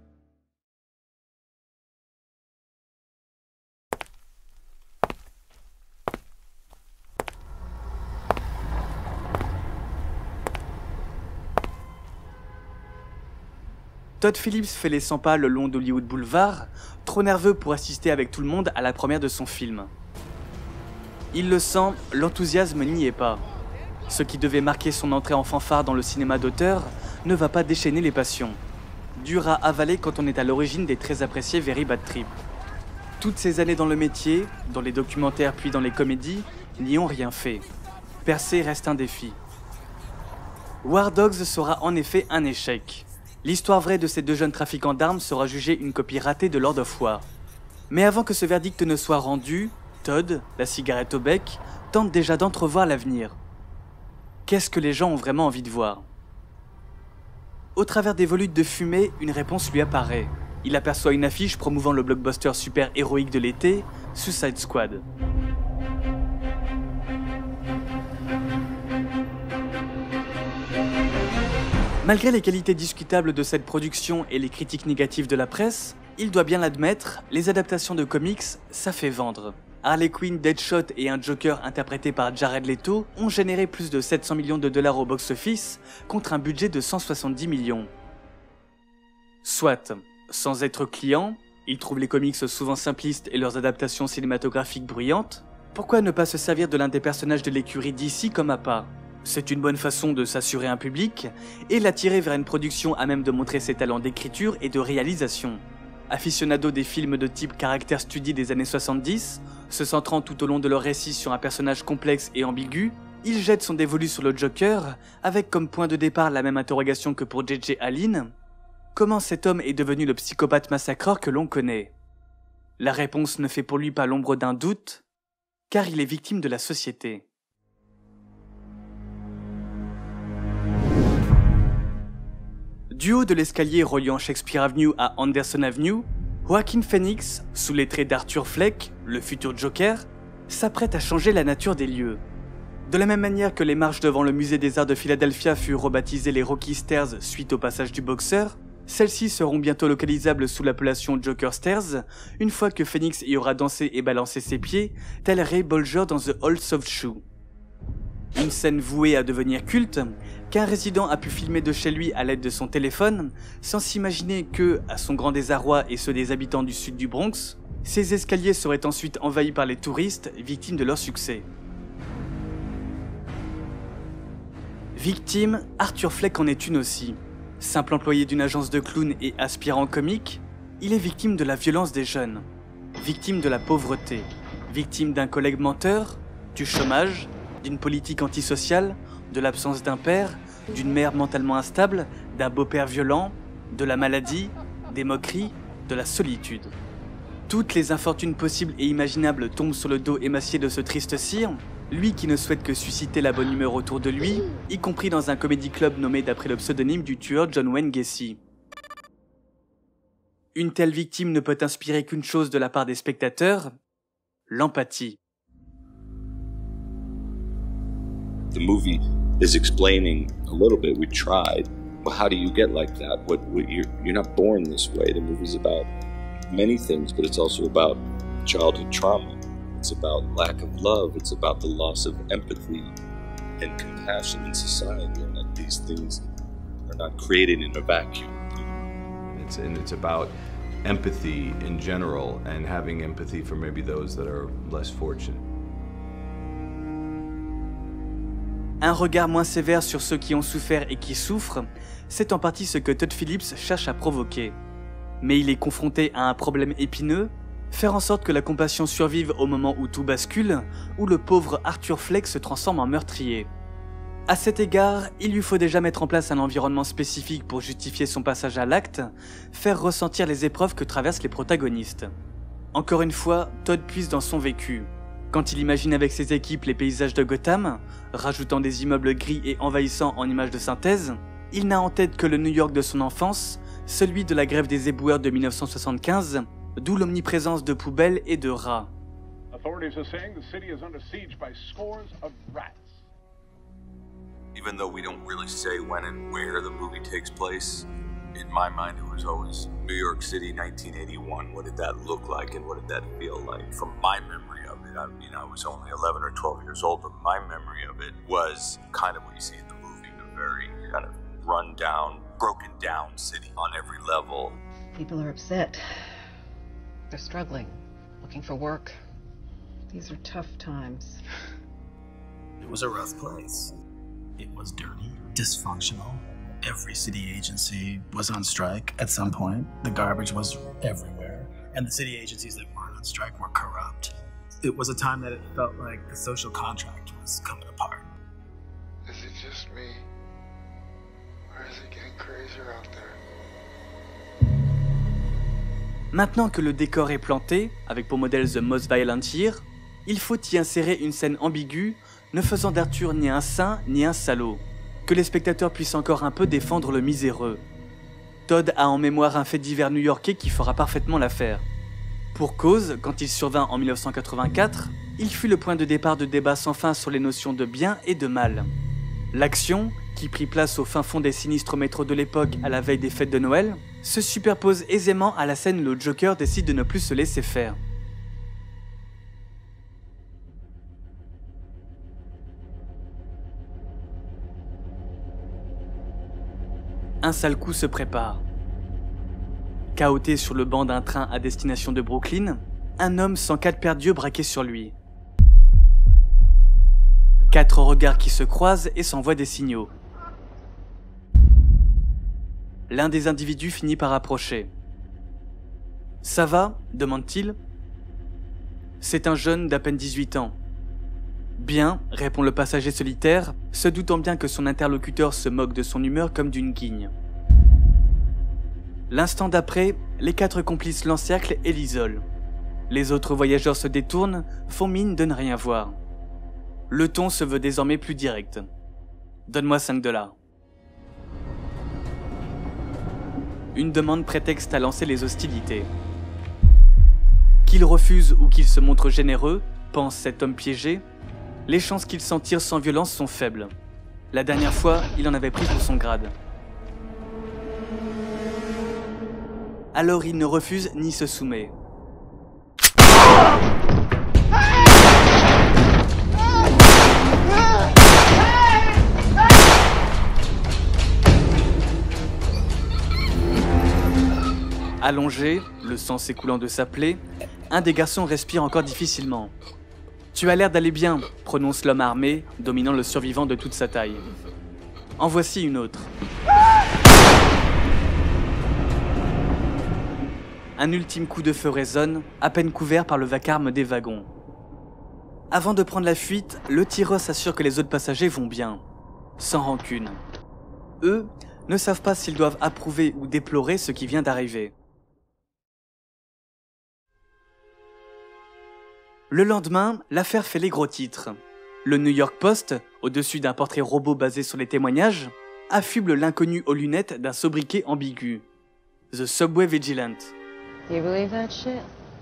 Todd Phillips fait les cent pas le long d'Hollywood Boulevard, trop nerveux pour assister avec tout le monde à la première de son film. Il le sent, l'enthousiasme n'y est pas. Ce qui devait marquer son entrée en fanfare dans le cinéma d'auteur ne va pas déchaîner les passions. Dur à avaler quand on est à l'origine des très appréciés Very Bad Trip. Toutes ces années dans le métier, dans les documentaires puis dans les comédies, n'y ont rien fait. Percer reste un défi. War Dogs sera en effet un échec. L'histoire vraie de ces deux jeunes trafiquants d'armes sera jugée une copie ratée de Lord of War. Mais avant que ce verdict ne soit rendu, Todd, la cigarette au bec, tente déjà d'entrevoir l'avenir. Qu'est-ce que les gens ont vraiment envie de voir? Au travers des volutes de fumée, une réponse lui apparaît. Il aperçoit une affiche promouvant le blockbuster super héroïque de l'été, Suicide Squad. Malgré les qualités discutables de cette production et les critiques négatives de la presse, il doit bien l'admettre, les adaptations de comics, ça fait vendre. Harley Quinn, Deadshot et un Joker interprété par Jared Leto ont généré plus de sept cents millions de dollars au box-office contre un budget de cent soixante-dix millions. Soit, sans être client, ils trouvent les comics souvent simplistes et leurs adaptations cinématographiques bruyantes, pourquoi ne pas se servir de l'un des personnages de l'écurie D C comme appât? C'est une bonne façon de s'assurer un public et l'attirer vers une production à même de montrer ses talents d'écriture et de réalisation. Aficionado des films de type Character Study des années soixante-dix, se centrant tout au long de leur récit sur un personnage complexe et ambigu, il jette son dévolu sur le Joker avec comme point de départ la même interrogation que pour J J. Allin. Comment cet homme est devenu le psychopathe massacreur que l'on connaît? La réponse ne fait pour lui pas l'ombre d'un doute, car il est victime de la société. Du haut de l'escalier reliant Shakespeare Avenue à Anderson Avenue, Joaquin Phoenix, sous les traits d'Arthur Fleck, le futur Joker, s'apprête à changer la nature des lieux. De la même manière que les marches devant le musée des arts de Philadelphia furent rebaptisées les Rocky Stairs suite au passage du boxeur, celles-ci seront bientôt localisables sous l'appellation Joker Stairs, une fois que Phoenix y aura dansé et balancé ses pieds, tel Ray Bolger dans The Old Soft Shoe. Une scène vouée à devenir culte, qu'un résident a pu filmer de chez lui à l'aide de son téléphone, sans s'imaginer que, à son grand désarroi et ceux des habitants du sud du Bronx, ces escaliers seraient ensuite envahis par les touristes, victimes de leur succès. Victime, Arthur Fleck en est une aussi. Simple employé d'une agence de clowns et aspirant comique, il est victime de la violence des jeunes, victime de la pauvreté, victime d'un collègue menteur, du chômage, d'une politique antisociale, de l'absence d'un père, d'une mère mentalement instable, d'un beau-père violent, de la maladie, des moqueries, de la solitude. Toutes les infortunes possibles et imaginables tombent sur le dos émacié de ce triste cire, lui qui ne souhaite que susciter la bonne humeur autour de lui, y compris dans un comedy club nommé d'après le pseudonyme du tueur John Wayne Gacy. Une telle victime ne peut inspirer qu'une chose de la part des spectateurs, l'empathie. The movie is explaining a little bit. We tried. Well, how do you get like that? What, what you're, you're not born this way. The movie's about many things, but it's also about childhood trauma. It's about lack of love. It's about the loss of empathy and compassion in society, and that these things are not created in a vacuum. It's, and it's about empathy in general and having empathy for maybe those that are less fortunate. Un regard moins sévère sur ceux qui ont souffert et qui souffrent, c'est en partie ce que Todd Phillips cherche à provoquer. Mais il est confronté à un problème épineux, faire en sorte que la compassion survive au moment où tout bascule, où le pauvre Arthur Fleck se transforme en meurtrier. À cet égard, il lui faut déjà mettre en place un environnement spécifique pour justifier son passage à l'acte, faire ressentir les épreuves que traversent les protagonistes. Encore une fois, Todd puise dans son vécu. Quand il imagine avec ses équipes les paysages de Gotham, rajoutant des immeubles gris et envahissants en images de synthèse, il n'a en tête que le New York de son enfance, celui de la grève des éboueurs de mille neuf cent soixante-quinze, d'où l'omniprésence de poubelles et de rats. Authorities are saying the city is under siege by scores of rats. Even though we don't really say when and where the movie takes place, in my mind it was always New York City nineteen eighty-one. What did that look like and what did that feel like? From my memory of it, I mean, I was only eleven or twelve years old, but my memory of it was kind of what you see in the movie, a very kind of run down, broken down city on every level. People are upset. They're struggling, looking for work. These are tough times. It was a rough place. It was dirty, dysfunctional. Every city agency was on strike at some point. The garbage was everywhere. And the city agencies that weren't on strike were corrupt. It was a time that it felt like the social contract was coming apart. Is it just me? Or is it getting crazier out there? Maintenant que le décor est planté, avec pour modèle The Most Violent Year, il faut y insérer une scène ambiguë, ne faisant d'Arthur ni un saint ni un salaud, que les spectateurs puissent encore un peu défendre le miséreux. Todd a en mémoire un fait divers new-yorkais qui fera parfaitement l'affaire. Pour cause, quand il survint en mille neuf cent quatre-vingt-quatre, il fut le point de départ de débats sans fin sur les notions de bien et de mal. L'action, qui prit place au fin fond des sinistres métros de l'époque à la veille des fêtes de Noël, se superpose aisément à la scène où le Joker décide de ne plus se laisser faire. Un sale coup se prépare. Cahoté sur le banc d'un train à destination de Brooklyn, un homme sans quatre paires d'yeux braqués sur lui. Quatre regards qui se croisent et s'envoient des signaux. L'un des individus finit par approcher. « Ça va ?» demande-t-il. C'est un jeune d'à peine dix-huit ans. « Bien », répond le passager solitaire, se doutant bien que son interlocuteur se moque de son humeur comme d'une guigne. L'instant d'après, les quatre complices l'encerclent et l'isolent. Les autres voyageurs se détournent, font mine de ne rien voir. Le ton se veut désormais plus direct. « Donne-moi cinq dollars. » Une demande prétexte à lancer les hostilités. Qu'il refuse ou qu'il se montre généreux, pense cet homme piégé, les chances qu'il s'en tire sans violence sont faibles. La dernière fois, il en avait pris pour son grade. Alors il ne refuse ni se soumet. Allongé, le sang s'écoulant de sa plaie, un des garçons respire encore difficilement. « Tu as l'air d'aller bien », prononce l'homme armé, dominant le survivant de toute sa taille. En voici une autre. Un ultime coup de feu résonne, à peine couvert par le vacarme des wagons. Avant de prendre la fuite, le tireur s'assure que les autres passagers vont bien, sans rancune. Eux ne savent pas s'ils doivent approuver ou déplorer ce qui vient d'arriver. Le lendemain, l'affaire fait les gros titres. Le New York Post, au-dessus d'un portrait robot basé sur les témoignages, affuble l'inconnu aux lunettes d'un sobriquet ambigu. The Subway Vigilant. Do you believe that shit?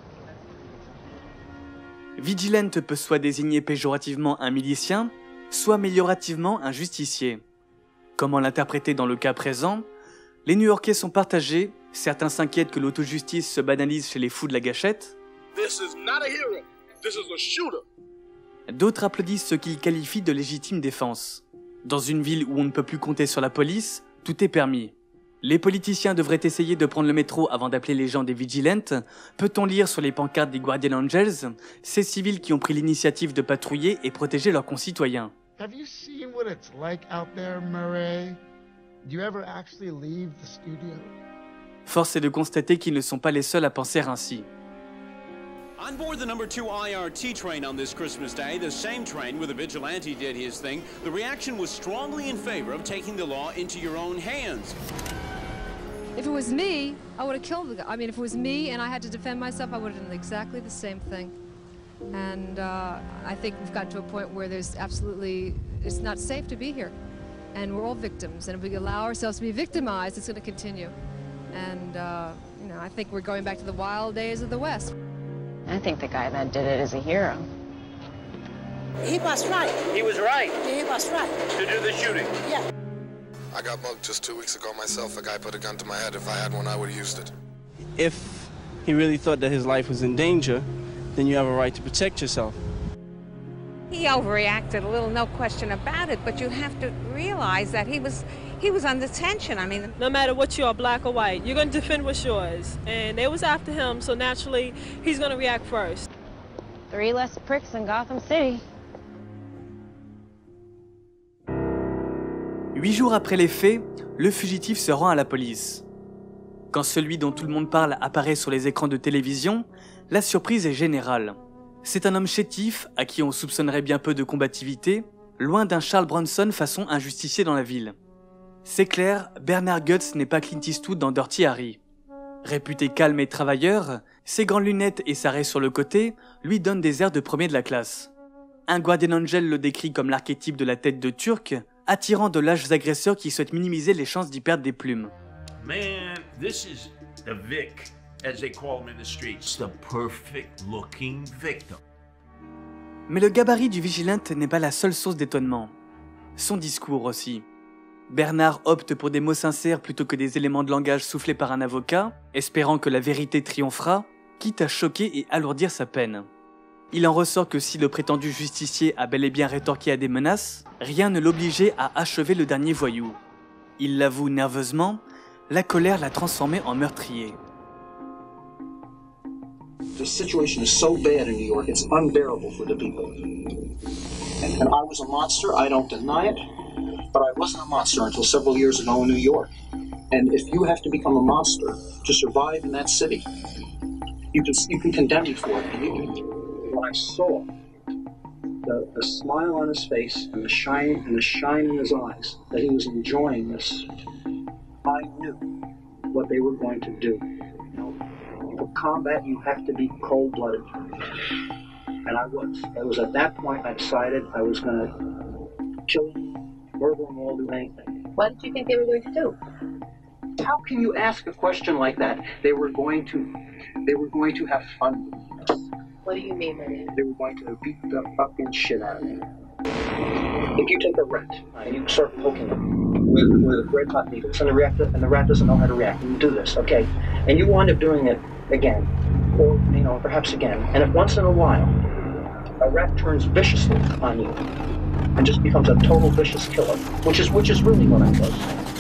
Vigilant peut soit désigner péjorativement un milicien, soit améliorativement un justicier. Comment l'interpréter dans le cas présent? Les New-Yorkais sont partagés, certains s'inquiètent que l'autojustice se banalise chez les fous de la gâchette. This is not a hero. This is a shooter. D'autres applaudissent ce qu'ils qualifient de légitime défense. Dans une ville où on ne peut plus compter sur la police, tout est permis. Les politiciens devraient essayer de prendre le métro avant d'appeler les gens des vigilantes. Peut-on lire sur les pancartes des Guardian Angels, ces civils qui ont pris l'initiative de patrouiller et protéger leurs concitoyens. Have you seen what it's like out there, Murray? Do you ever actually leave the studio? Force est de constater qu'ils ne sont pas les seuls à penser ainsi. On board the number two I R T train on this Christmas Day, the same train where the vigilante did his thing, the reaction was strongly in favor of taking the law into your own hands. If it was me, I would have killed the guy. I mean, if it was me and I had to defend myself, I would have done exactly the same thing. And uh, I think we've got to a point where there's absolutely, it's not safe to be here. And we're all victims. And if we allow ourselves to be victimized, it's going to continue. And, uh, you know, I think we're going back to the wild days of the West. I think the guy that did it is a hero. He was right. He was right. He was right. To do the shooting. Yeah. I got mugged just two weeks ago myself. A guy put a gun to my head. If I had one, I would have used it. If he really thought that his life was in danger, then you have a right to protect yourself. He overreacted a little, no question about it, but you have to realize that he was he was under tension. I mean, no matter what you are, black or white, you're going to defend what's yours. And they was after him, so naturally, he's going to react first. Three less pricks in Gotham City. Huit jours après les faits, le fugitif se rend à la police. Quand celui dont tout le monde parle apparaît sur les écrans de télévision, la surprise est générale. C'est un homme chétif, à qui on soupçonnerait bien peu de combativité, loin d'un Charles Bronson façon un justicier dans la ville. C'est clair, Bernard Guts n'est pas Clint Eastwood dans Dirty Harry. Réputé calme et travailleur, ses grandes lunettes et sa raie sur le côté lui donnent des airs de premier de la classe. Un Guardian Angel le décrit comme l'archétype de la tête de Turc, attirant de lâches agresseurs qui souhaitent minimiser les chances d'y perdre des plumes. Man, this is the Vic, as they call him in the streets, the perfect looking victim. Mais le gabarit du vigilante n'est pas la seule source d'étonnement. Son discours aussi. Bernard opte pour des mots sincères plutôt que des éléments de langage soufflés par un avocat, espérant que la vérité triomphera, quitte à choquer et alourdir sa peine. Il en ressort que si le prétendu justicier a bel et bien rétorqué à des menaces, rien ne l'obligeait à achever le dernier voyou. Il l'avoue nerveusement, la colère l'a transformé en meurtrier. The situation is so bad in New York, it's unbearable for the people. And, and I was a monster, I don't deny it, but I wasn't a monster until several years ago in New York. And if you have to become a monster to survive in that city, you can, you can condemn me for it. And you can, when I saw the, the smile on his face and the shine and the shine in his eyes that he was enjoying this, I knew what they were going to do. You know, for combat, you have to be cold-blooded, and I was. It was at that point I decided I was going to kill them, murder them all, do anything. What did you think they were going to do? How can you ask a question like that? They were going to, they were going to have fun. What do you mean by that? They were going to beat the fucking shit out of me. If you take a rat and you start poking it with, with red hot needles, and the rat and the rat doesn't know how to react, and you do this, okay, and you wind up doing it again, or you know, perhaps again, and if once in a while a rat turns viciously on you and just becomes a total vicious killer, which is which is really what I was.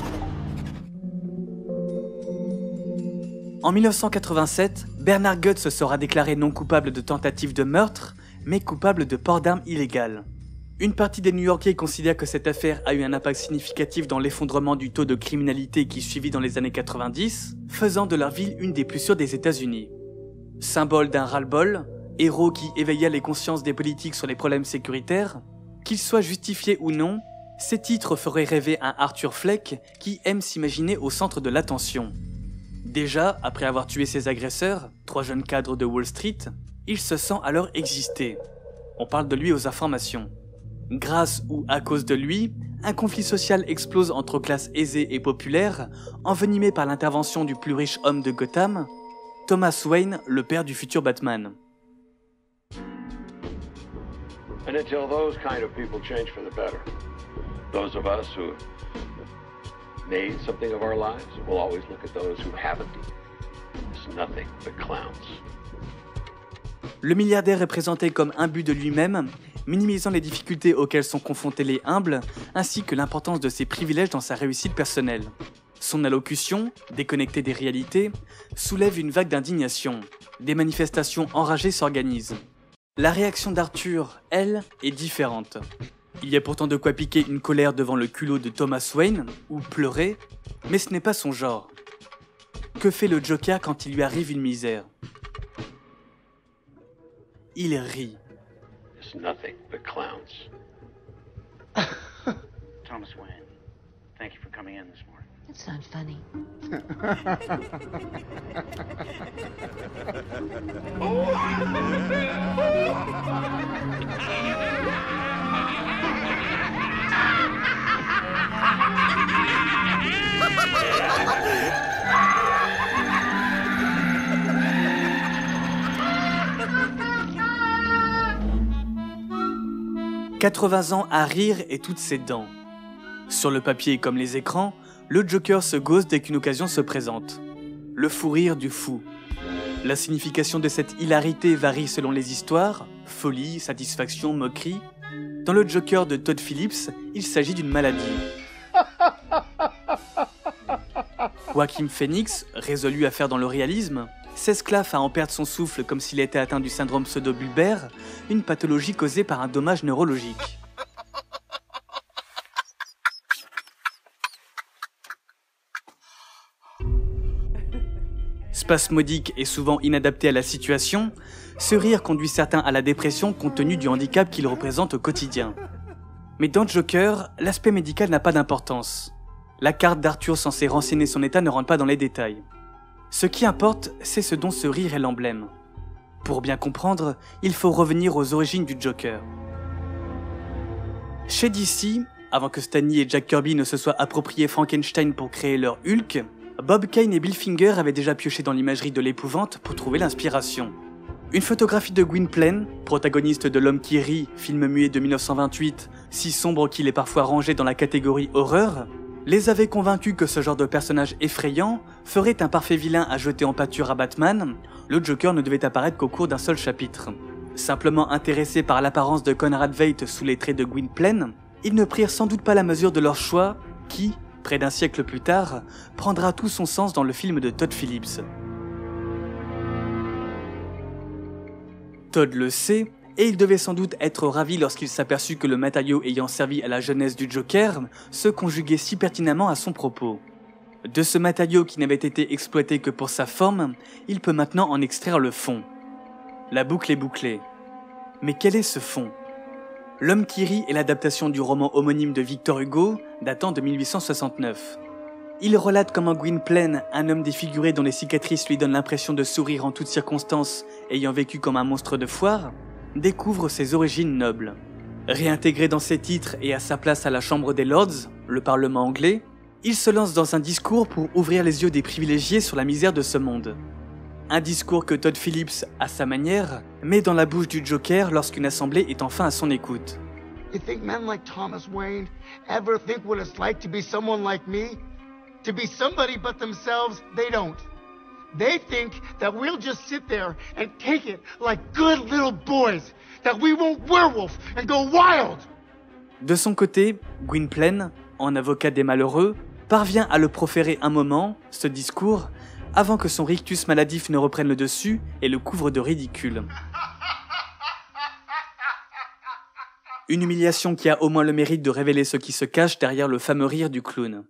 En mille neuf cent quatre-vingt-sept, Bernard Goetz sera déclaré non coupable de tentative de meurtre, mais coupable de port d'armes illégales. Une partie des New-Yorkais considère que cette affaire a eu un impact significatif dans l'effondrement du taux de criminalité qui suivit dans les années quatre-vingt-dix, faisant de leur ville une des plus sûres des États-Unis. Symbole d'un ras-le-bol, héros qui éveilla les consciences des politiques sur les problèmes sécuritaires, qu'ils soient justifiés ou non, ces titres feraient rêver un Arthur Fleck qui aime s'imaginer au centre de l'attention. Déjà, après avoir tué ses agresseurs, trois jeunes cadres de Wall Street, il se sent alors exister. On parle de lui aux informations. Grâce ou à cause de lui, un conflit social explose entre classes aisées et populaires, envenimé par l'intervention du plus riche homme de Gotham, Thomas Wayne, le père du futur Batman. And until those kind of people change for the better, those of us who made something of our lives will always look at those who haven't as nothing but clowns. Le milliardaire est présenté comme imbu de lui-même, minimisant les difficultés auxquelles sont confrontés les humbles, ainsi que l'importance de ses privilèges dans sa réussite personnelle. Son allocution, déconnectée des réalités, soulève une vague d'indignation. Des manifestations enragées s'organisent. La réaction d'Arthur, elle, est différente. Il y a pourtant de quoi piquer une colère devant le culot de Thomas Wayne, ou pleurer, mais ce n'est pas son genre. Que fait le Joker quand il lui arrive une misère? Il rit. It's nothing but clowns. Thomas Wayne, thank you for coming in this morning. That's not funny. quatre-vingts ans à rire et toutes ses dents. Sur le papier comme les écrans, le Joker se gausse dès qu'une occasion se présente. Le fou rire du fou. La signification de cette hilarité varie selon les histoires, folie, satisfaction, moquerie. Dans le Joker de Todd Phillips, il s'agit d'une maladie. Joaquin Phoenix, résolu à faire dans le réalisme, s'esclaffe à en perdre son souffle comme s'il était atteint du syndrome pseudo-bulbaire, une pathologie causée par un dommage neurologique. Spasmodique et souvent inadapté à la situation, ce rire conduit certains à la dépression compte tenu du handicap qu'il représente au quotidien. Mais dans Joker, l'aspect médical n'a pas d'importance. La carte d'Arthur censée renseigner son état ne rentre pas dans les détails. Ce qui importe, c'est ce dont ce rire est l'emblème. Pour bien comprendre, il faut revenir aux origines du Joker. Chez D C, avant que Stan Lee et Jack Kirby ne se soient appropriés Frankenstein pour créer leur Hulk, Bob Kane et Bill Finger avaient déjà pioché dans l'imagerie de l'épouvante pour trouver l'inspiration. Une photographie de Gwynplaine, protagoniste de L'Homme qui rit, film muet de mille neuf cent vingt-huit, si sombre qu'il est parfois rangé dans la catégorie horreur, les avait convaincus que ce genre de personnage effrayant ferait un parfait vilain à jeter en pâture à Batman. Le Joker ne devait apparaître qu'au cours d'un seul chapitre. Simplement intéressés par l'apparence de Conrad Veidt sous les traits de Gwynplaine, ils ne prirent sans doute pas la mesure de leur choix qui, près d'un siècle plus tard, prendra tout son sens dans le film de Todd Phillips. Todd le sait, et il devait sans doute être ravi lorsqu'il s'aperçut que le matériau ayant servi à la jeunesse du Joker se conjuguait si pertinemment à son propos. De ce matériau qui n'avait été exploité que pour sa forme, il peut maintenant en extraire le fond. La boucle est bouclée. Mais quel est ce fond ? L'homme qui rit est l'adaptation du roman homonyme de Victor Hugo, datant de mille huit cent soixante-neuf. Il relate comment Gwynplaine, un homme défiguré dont les cicatrices lui donnent l'impression de sourire en toutes circonstances, ayant vécu comme un monstre de foire, découvre ses origines nobles. Réintégré dans ses titres et à sa place à la Chambre des Lords, le Parlement anglais, il se lance dans un discours pour ouvrir les yeux des privilégiés sur la misère de ce monde. Un discours que Todd Phillips, à sa manière, met dans la bouche du Joker lorsqu'une assemblée est enfin à son écoute. You think men like Thomas Wayne ever think what it's like to be someone like me? To be somebody but themselves? They don't. They think that we'll just sit there and take it like good little boys, that we won't werewolf and go wild. De son côté, Gwynplaine, en avocat des malheureux, parvient à le proférer un moment, ce discours, avant que son rictus maladif ne reprenne le dessus et le couvre de ridicule. Une humiliation qui a au moins le mérite de révéler ce qui se cache derrière le fameux rire du clown.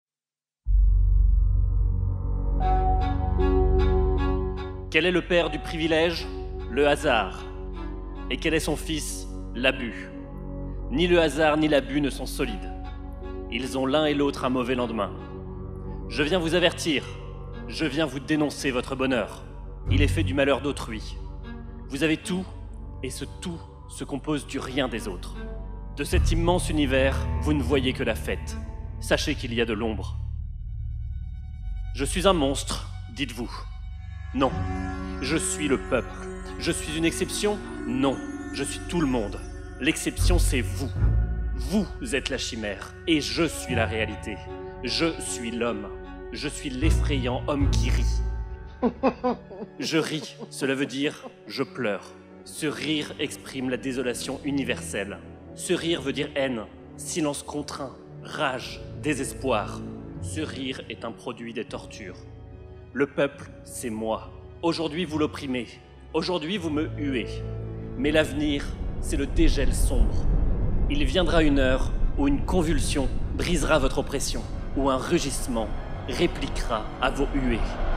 Quel est le père du privilège? Le hasard. Et quel est son fils? L'abus. Ni le hasard ni l'abus ne sont solides. Ils ont l'un et l'autre un mauvais lendemain. Je viens vous avertir. Je viens vous dénoncer votre bonheur. Il est fait du malheur d'autrui. Vous avez tout, et ce tout se compose du rien des autres. De cet immense univers, vous ne voyez que la fête. Sachez qu'il y a de l'ombre. Je suis un monstre, dites-vous. Non, je suis le peuple. Je suis une exception? Non, je suis tout le monde. L'exception, c'est vous. Vous êtes la chimère, et je suis la réalité. Je suis l'homme. Je suis l'effrayant homme qui rit. Je ris, cela veut dire je pleure. Ce rire exprime la désolation universelle. Ce rire veut dire haine, silence contraint, rage, désespoir. Ce rire est un produit des tortures. Le peuple, c'est moi. Aujourd'hui, vous l'opprimez. Aujourd'hui, vous me huez. Mais l'avenir, c'est le dégel sombre. Il viendra une heure où une convulsion brisera votre oppression, où un rugissement répliquera à vos huées.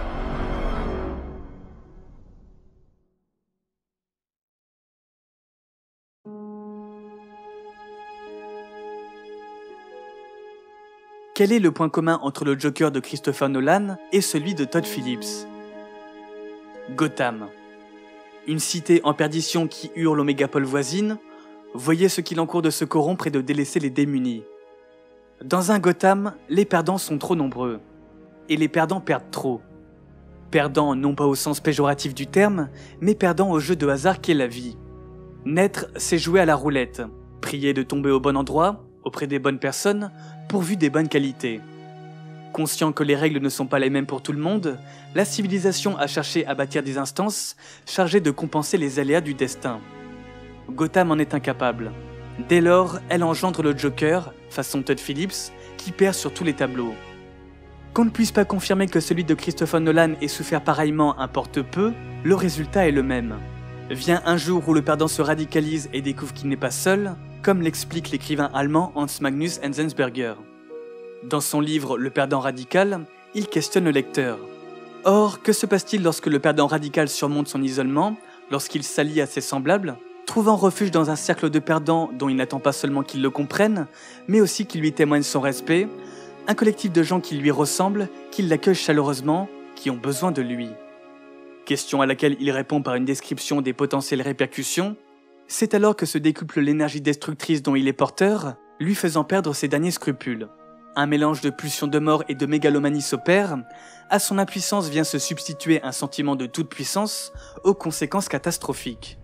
Quel est le point commun entre le Joker de Christopher Nolan et celui de Todd Phillips? Gotham. Une cité en perdition qui hurle aux mégapoles voisines, voyez ce qu'il encourt de se corrompre et de délaisser les démunis. Dans un Gotham, les perdants sont trop nombreux. Et les perdants perdent trop. Perdants non pas au sens péjoratif du terme, mais perdants au jeu de hasard qu'est la vie. Naître, c'est jouer à la roulette, prier de tomber au bon endroit, auprès des bonnes personnes, pourvu des bonnes qualités. Conscient que les règles ne sont pas les mêmes pour tout le monde, la civilisation a cherché à bâtir des instances chargées de compenser les aléas du destin. Gotham en est incapable. Dès lors, elle engendre le Joker, façon Todd Phillips, qui perd sur tous les tableaux. Qu'on ne puisse pas confirmer que celui de Christopher Nolan ait souffert pareillement importe peu, le résultat est le même. Vient un jour où le perdant se radicalise et découvre qu'il n'est pas seul, comme l'explique l'écrivain allemand Hans Magnus Enzensberger. Dans son livre Le perdant radical, il questionne le lecteur. Or, que se passe-t-il lorsque le perdant radical surmonte son isolement, lorsqu'il s'allie à ses semblables, trouvant refuge dans un cercle de perdants dont il n'attend pas seulement qu'ils le comprennent, mais aussi qu'ils lui témoignent son respect, un collectif de gens qui lui ressemblent, qui l'accueillent chaleureusement, qui ont besoin de lui. Question à laquelle il répond par une description des potentielles répercussions. C'est alors que se décuple l'énergie destructrice dont il est porteur, lui faisant perdre ses derniers scrupules. Un mélange de pulsions de mort et de mégalomanie s'opère, à son impuissance vient se substituer un sentiment de toute puissance, aux conséquences catastrophiques.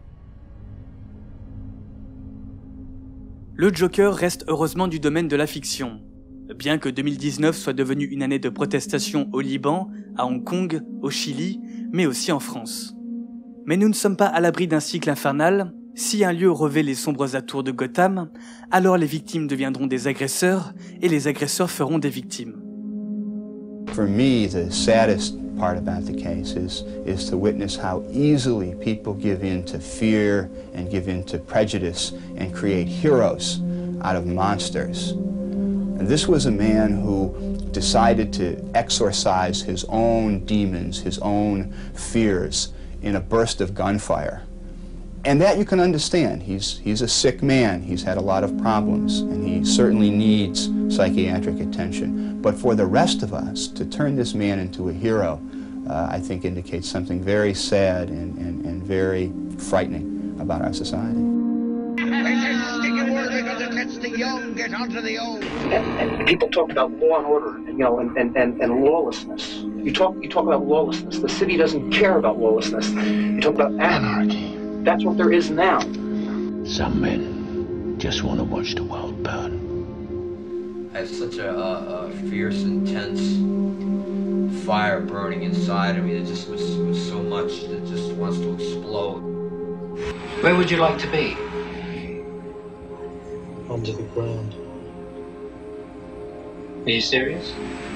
Le Joker reste heureusement du domaine de la fiction. Bien que deux mille dix-neuf soit devenu une année de protestation au Liban, à Hong Kong, au Chili, mais aussi en France. Mais nous ne sommes pas à l'abri d'un cycle infernal, Si un lieu revêt les sombres atours de Gotham, alors les victimes deviendront des agresseurs et les agresseurs feront des victimes. For me, the saddest part about the case is, is to witness how easily people give in to fear and give in to prejudice and create heroes out of monsters. And this was a man who decided to exorcise his own demons, his own fears in a burst of gunfire. And that you can understand. He's, he's a sick man. He's had a lot of problems, and he certainly needs psychiatric attention. But for the rest of us, to turn this man into a hero, uh, I think indicates something very sad and, and, and very frightening about our society. And, and people talk about law and order, you know, and, and, and, and lawlessness. You talk, you talk about lawlessness. The city doesn't care about lawlessness. You talk about anarchy. That's what there is now. Some men just want to watch the world burn. I have such a, a, a fierce, intense fire burning inside of me that just was, was so much that just wants to explode. Where would you like to be? Under the ground. Are you serious?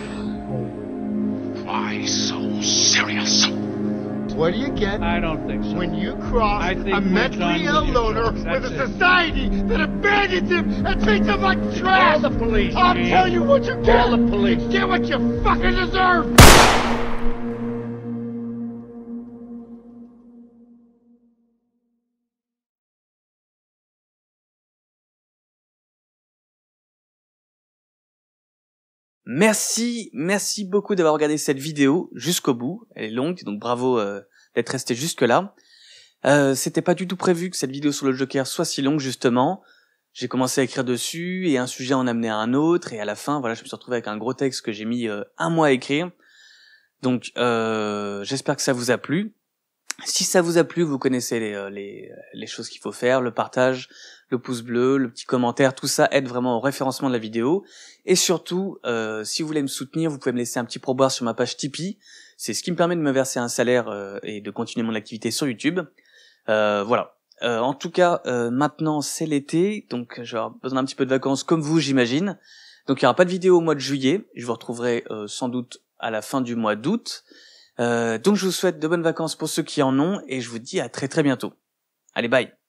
Why so serious? What do you get? I don't think so. When you cross I think a mentally ill loner with a society that abandons him and treats him like trash! Call the police, I'll man. tell you what you get! Call the police. You get what you fucking deserve! Merci, merci beaucoup d'avoir regardé cette vidéo jusqu'au bout. Elle est longue, donc bravo euh, d'être resté jusque là. Euh, c'était pas du tout prévu que cette vidéo sur le Joker soit si longue justement. J'ai commencé à écrire dessus et un sujet en amenait à un autre et à la fin, voilà, je me suis retrouvé avec un gros texte que j'ai mis euh, un mois à écrire. Donc euh, j'espère que ça vous a plu. Si ça vous a plu, vous connaissez les, les, les choses qu'il faut faire, le partage, le pouce bleu, le petit commentaire, tout ça aide vraiment au référencement de la vidéo. Et surtout, euh, si vous voulez me soutenir, vous pouvez me laisser un petit pourboire sur ma page Tipeee. C'est ce qui me permet de me verser un salaire euh, et de continuer mon activité sur YouTube. Euh, voilà. Euh, en tout cas, euh, maintenant c'est l'été, donc je vais avoir besoin d'un petit peu de vacances comme vous, j'imagine. Donc il n'y aura pas de vidéo au mois de juillet. Je vous retrouverai euh, sans doute à la fin du mois d'août. Euh, donc je vous souhaite de bonnes vacances pour ceux qui en ont et je vous dis à très très bientôt. Allez, bye.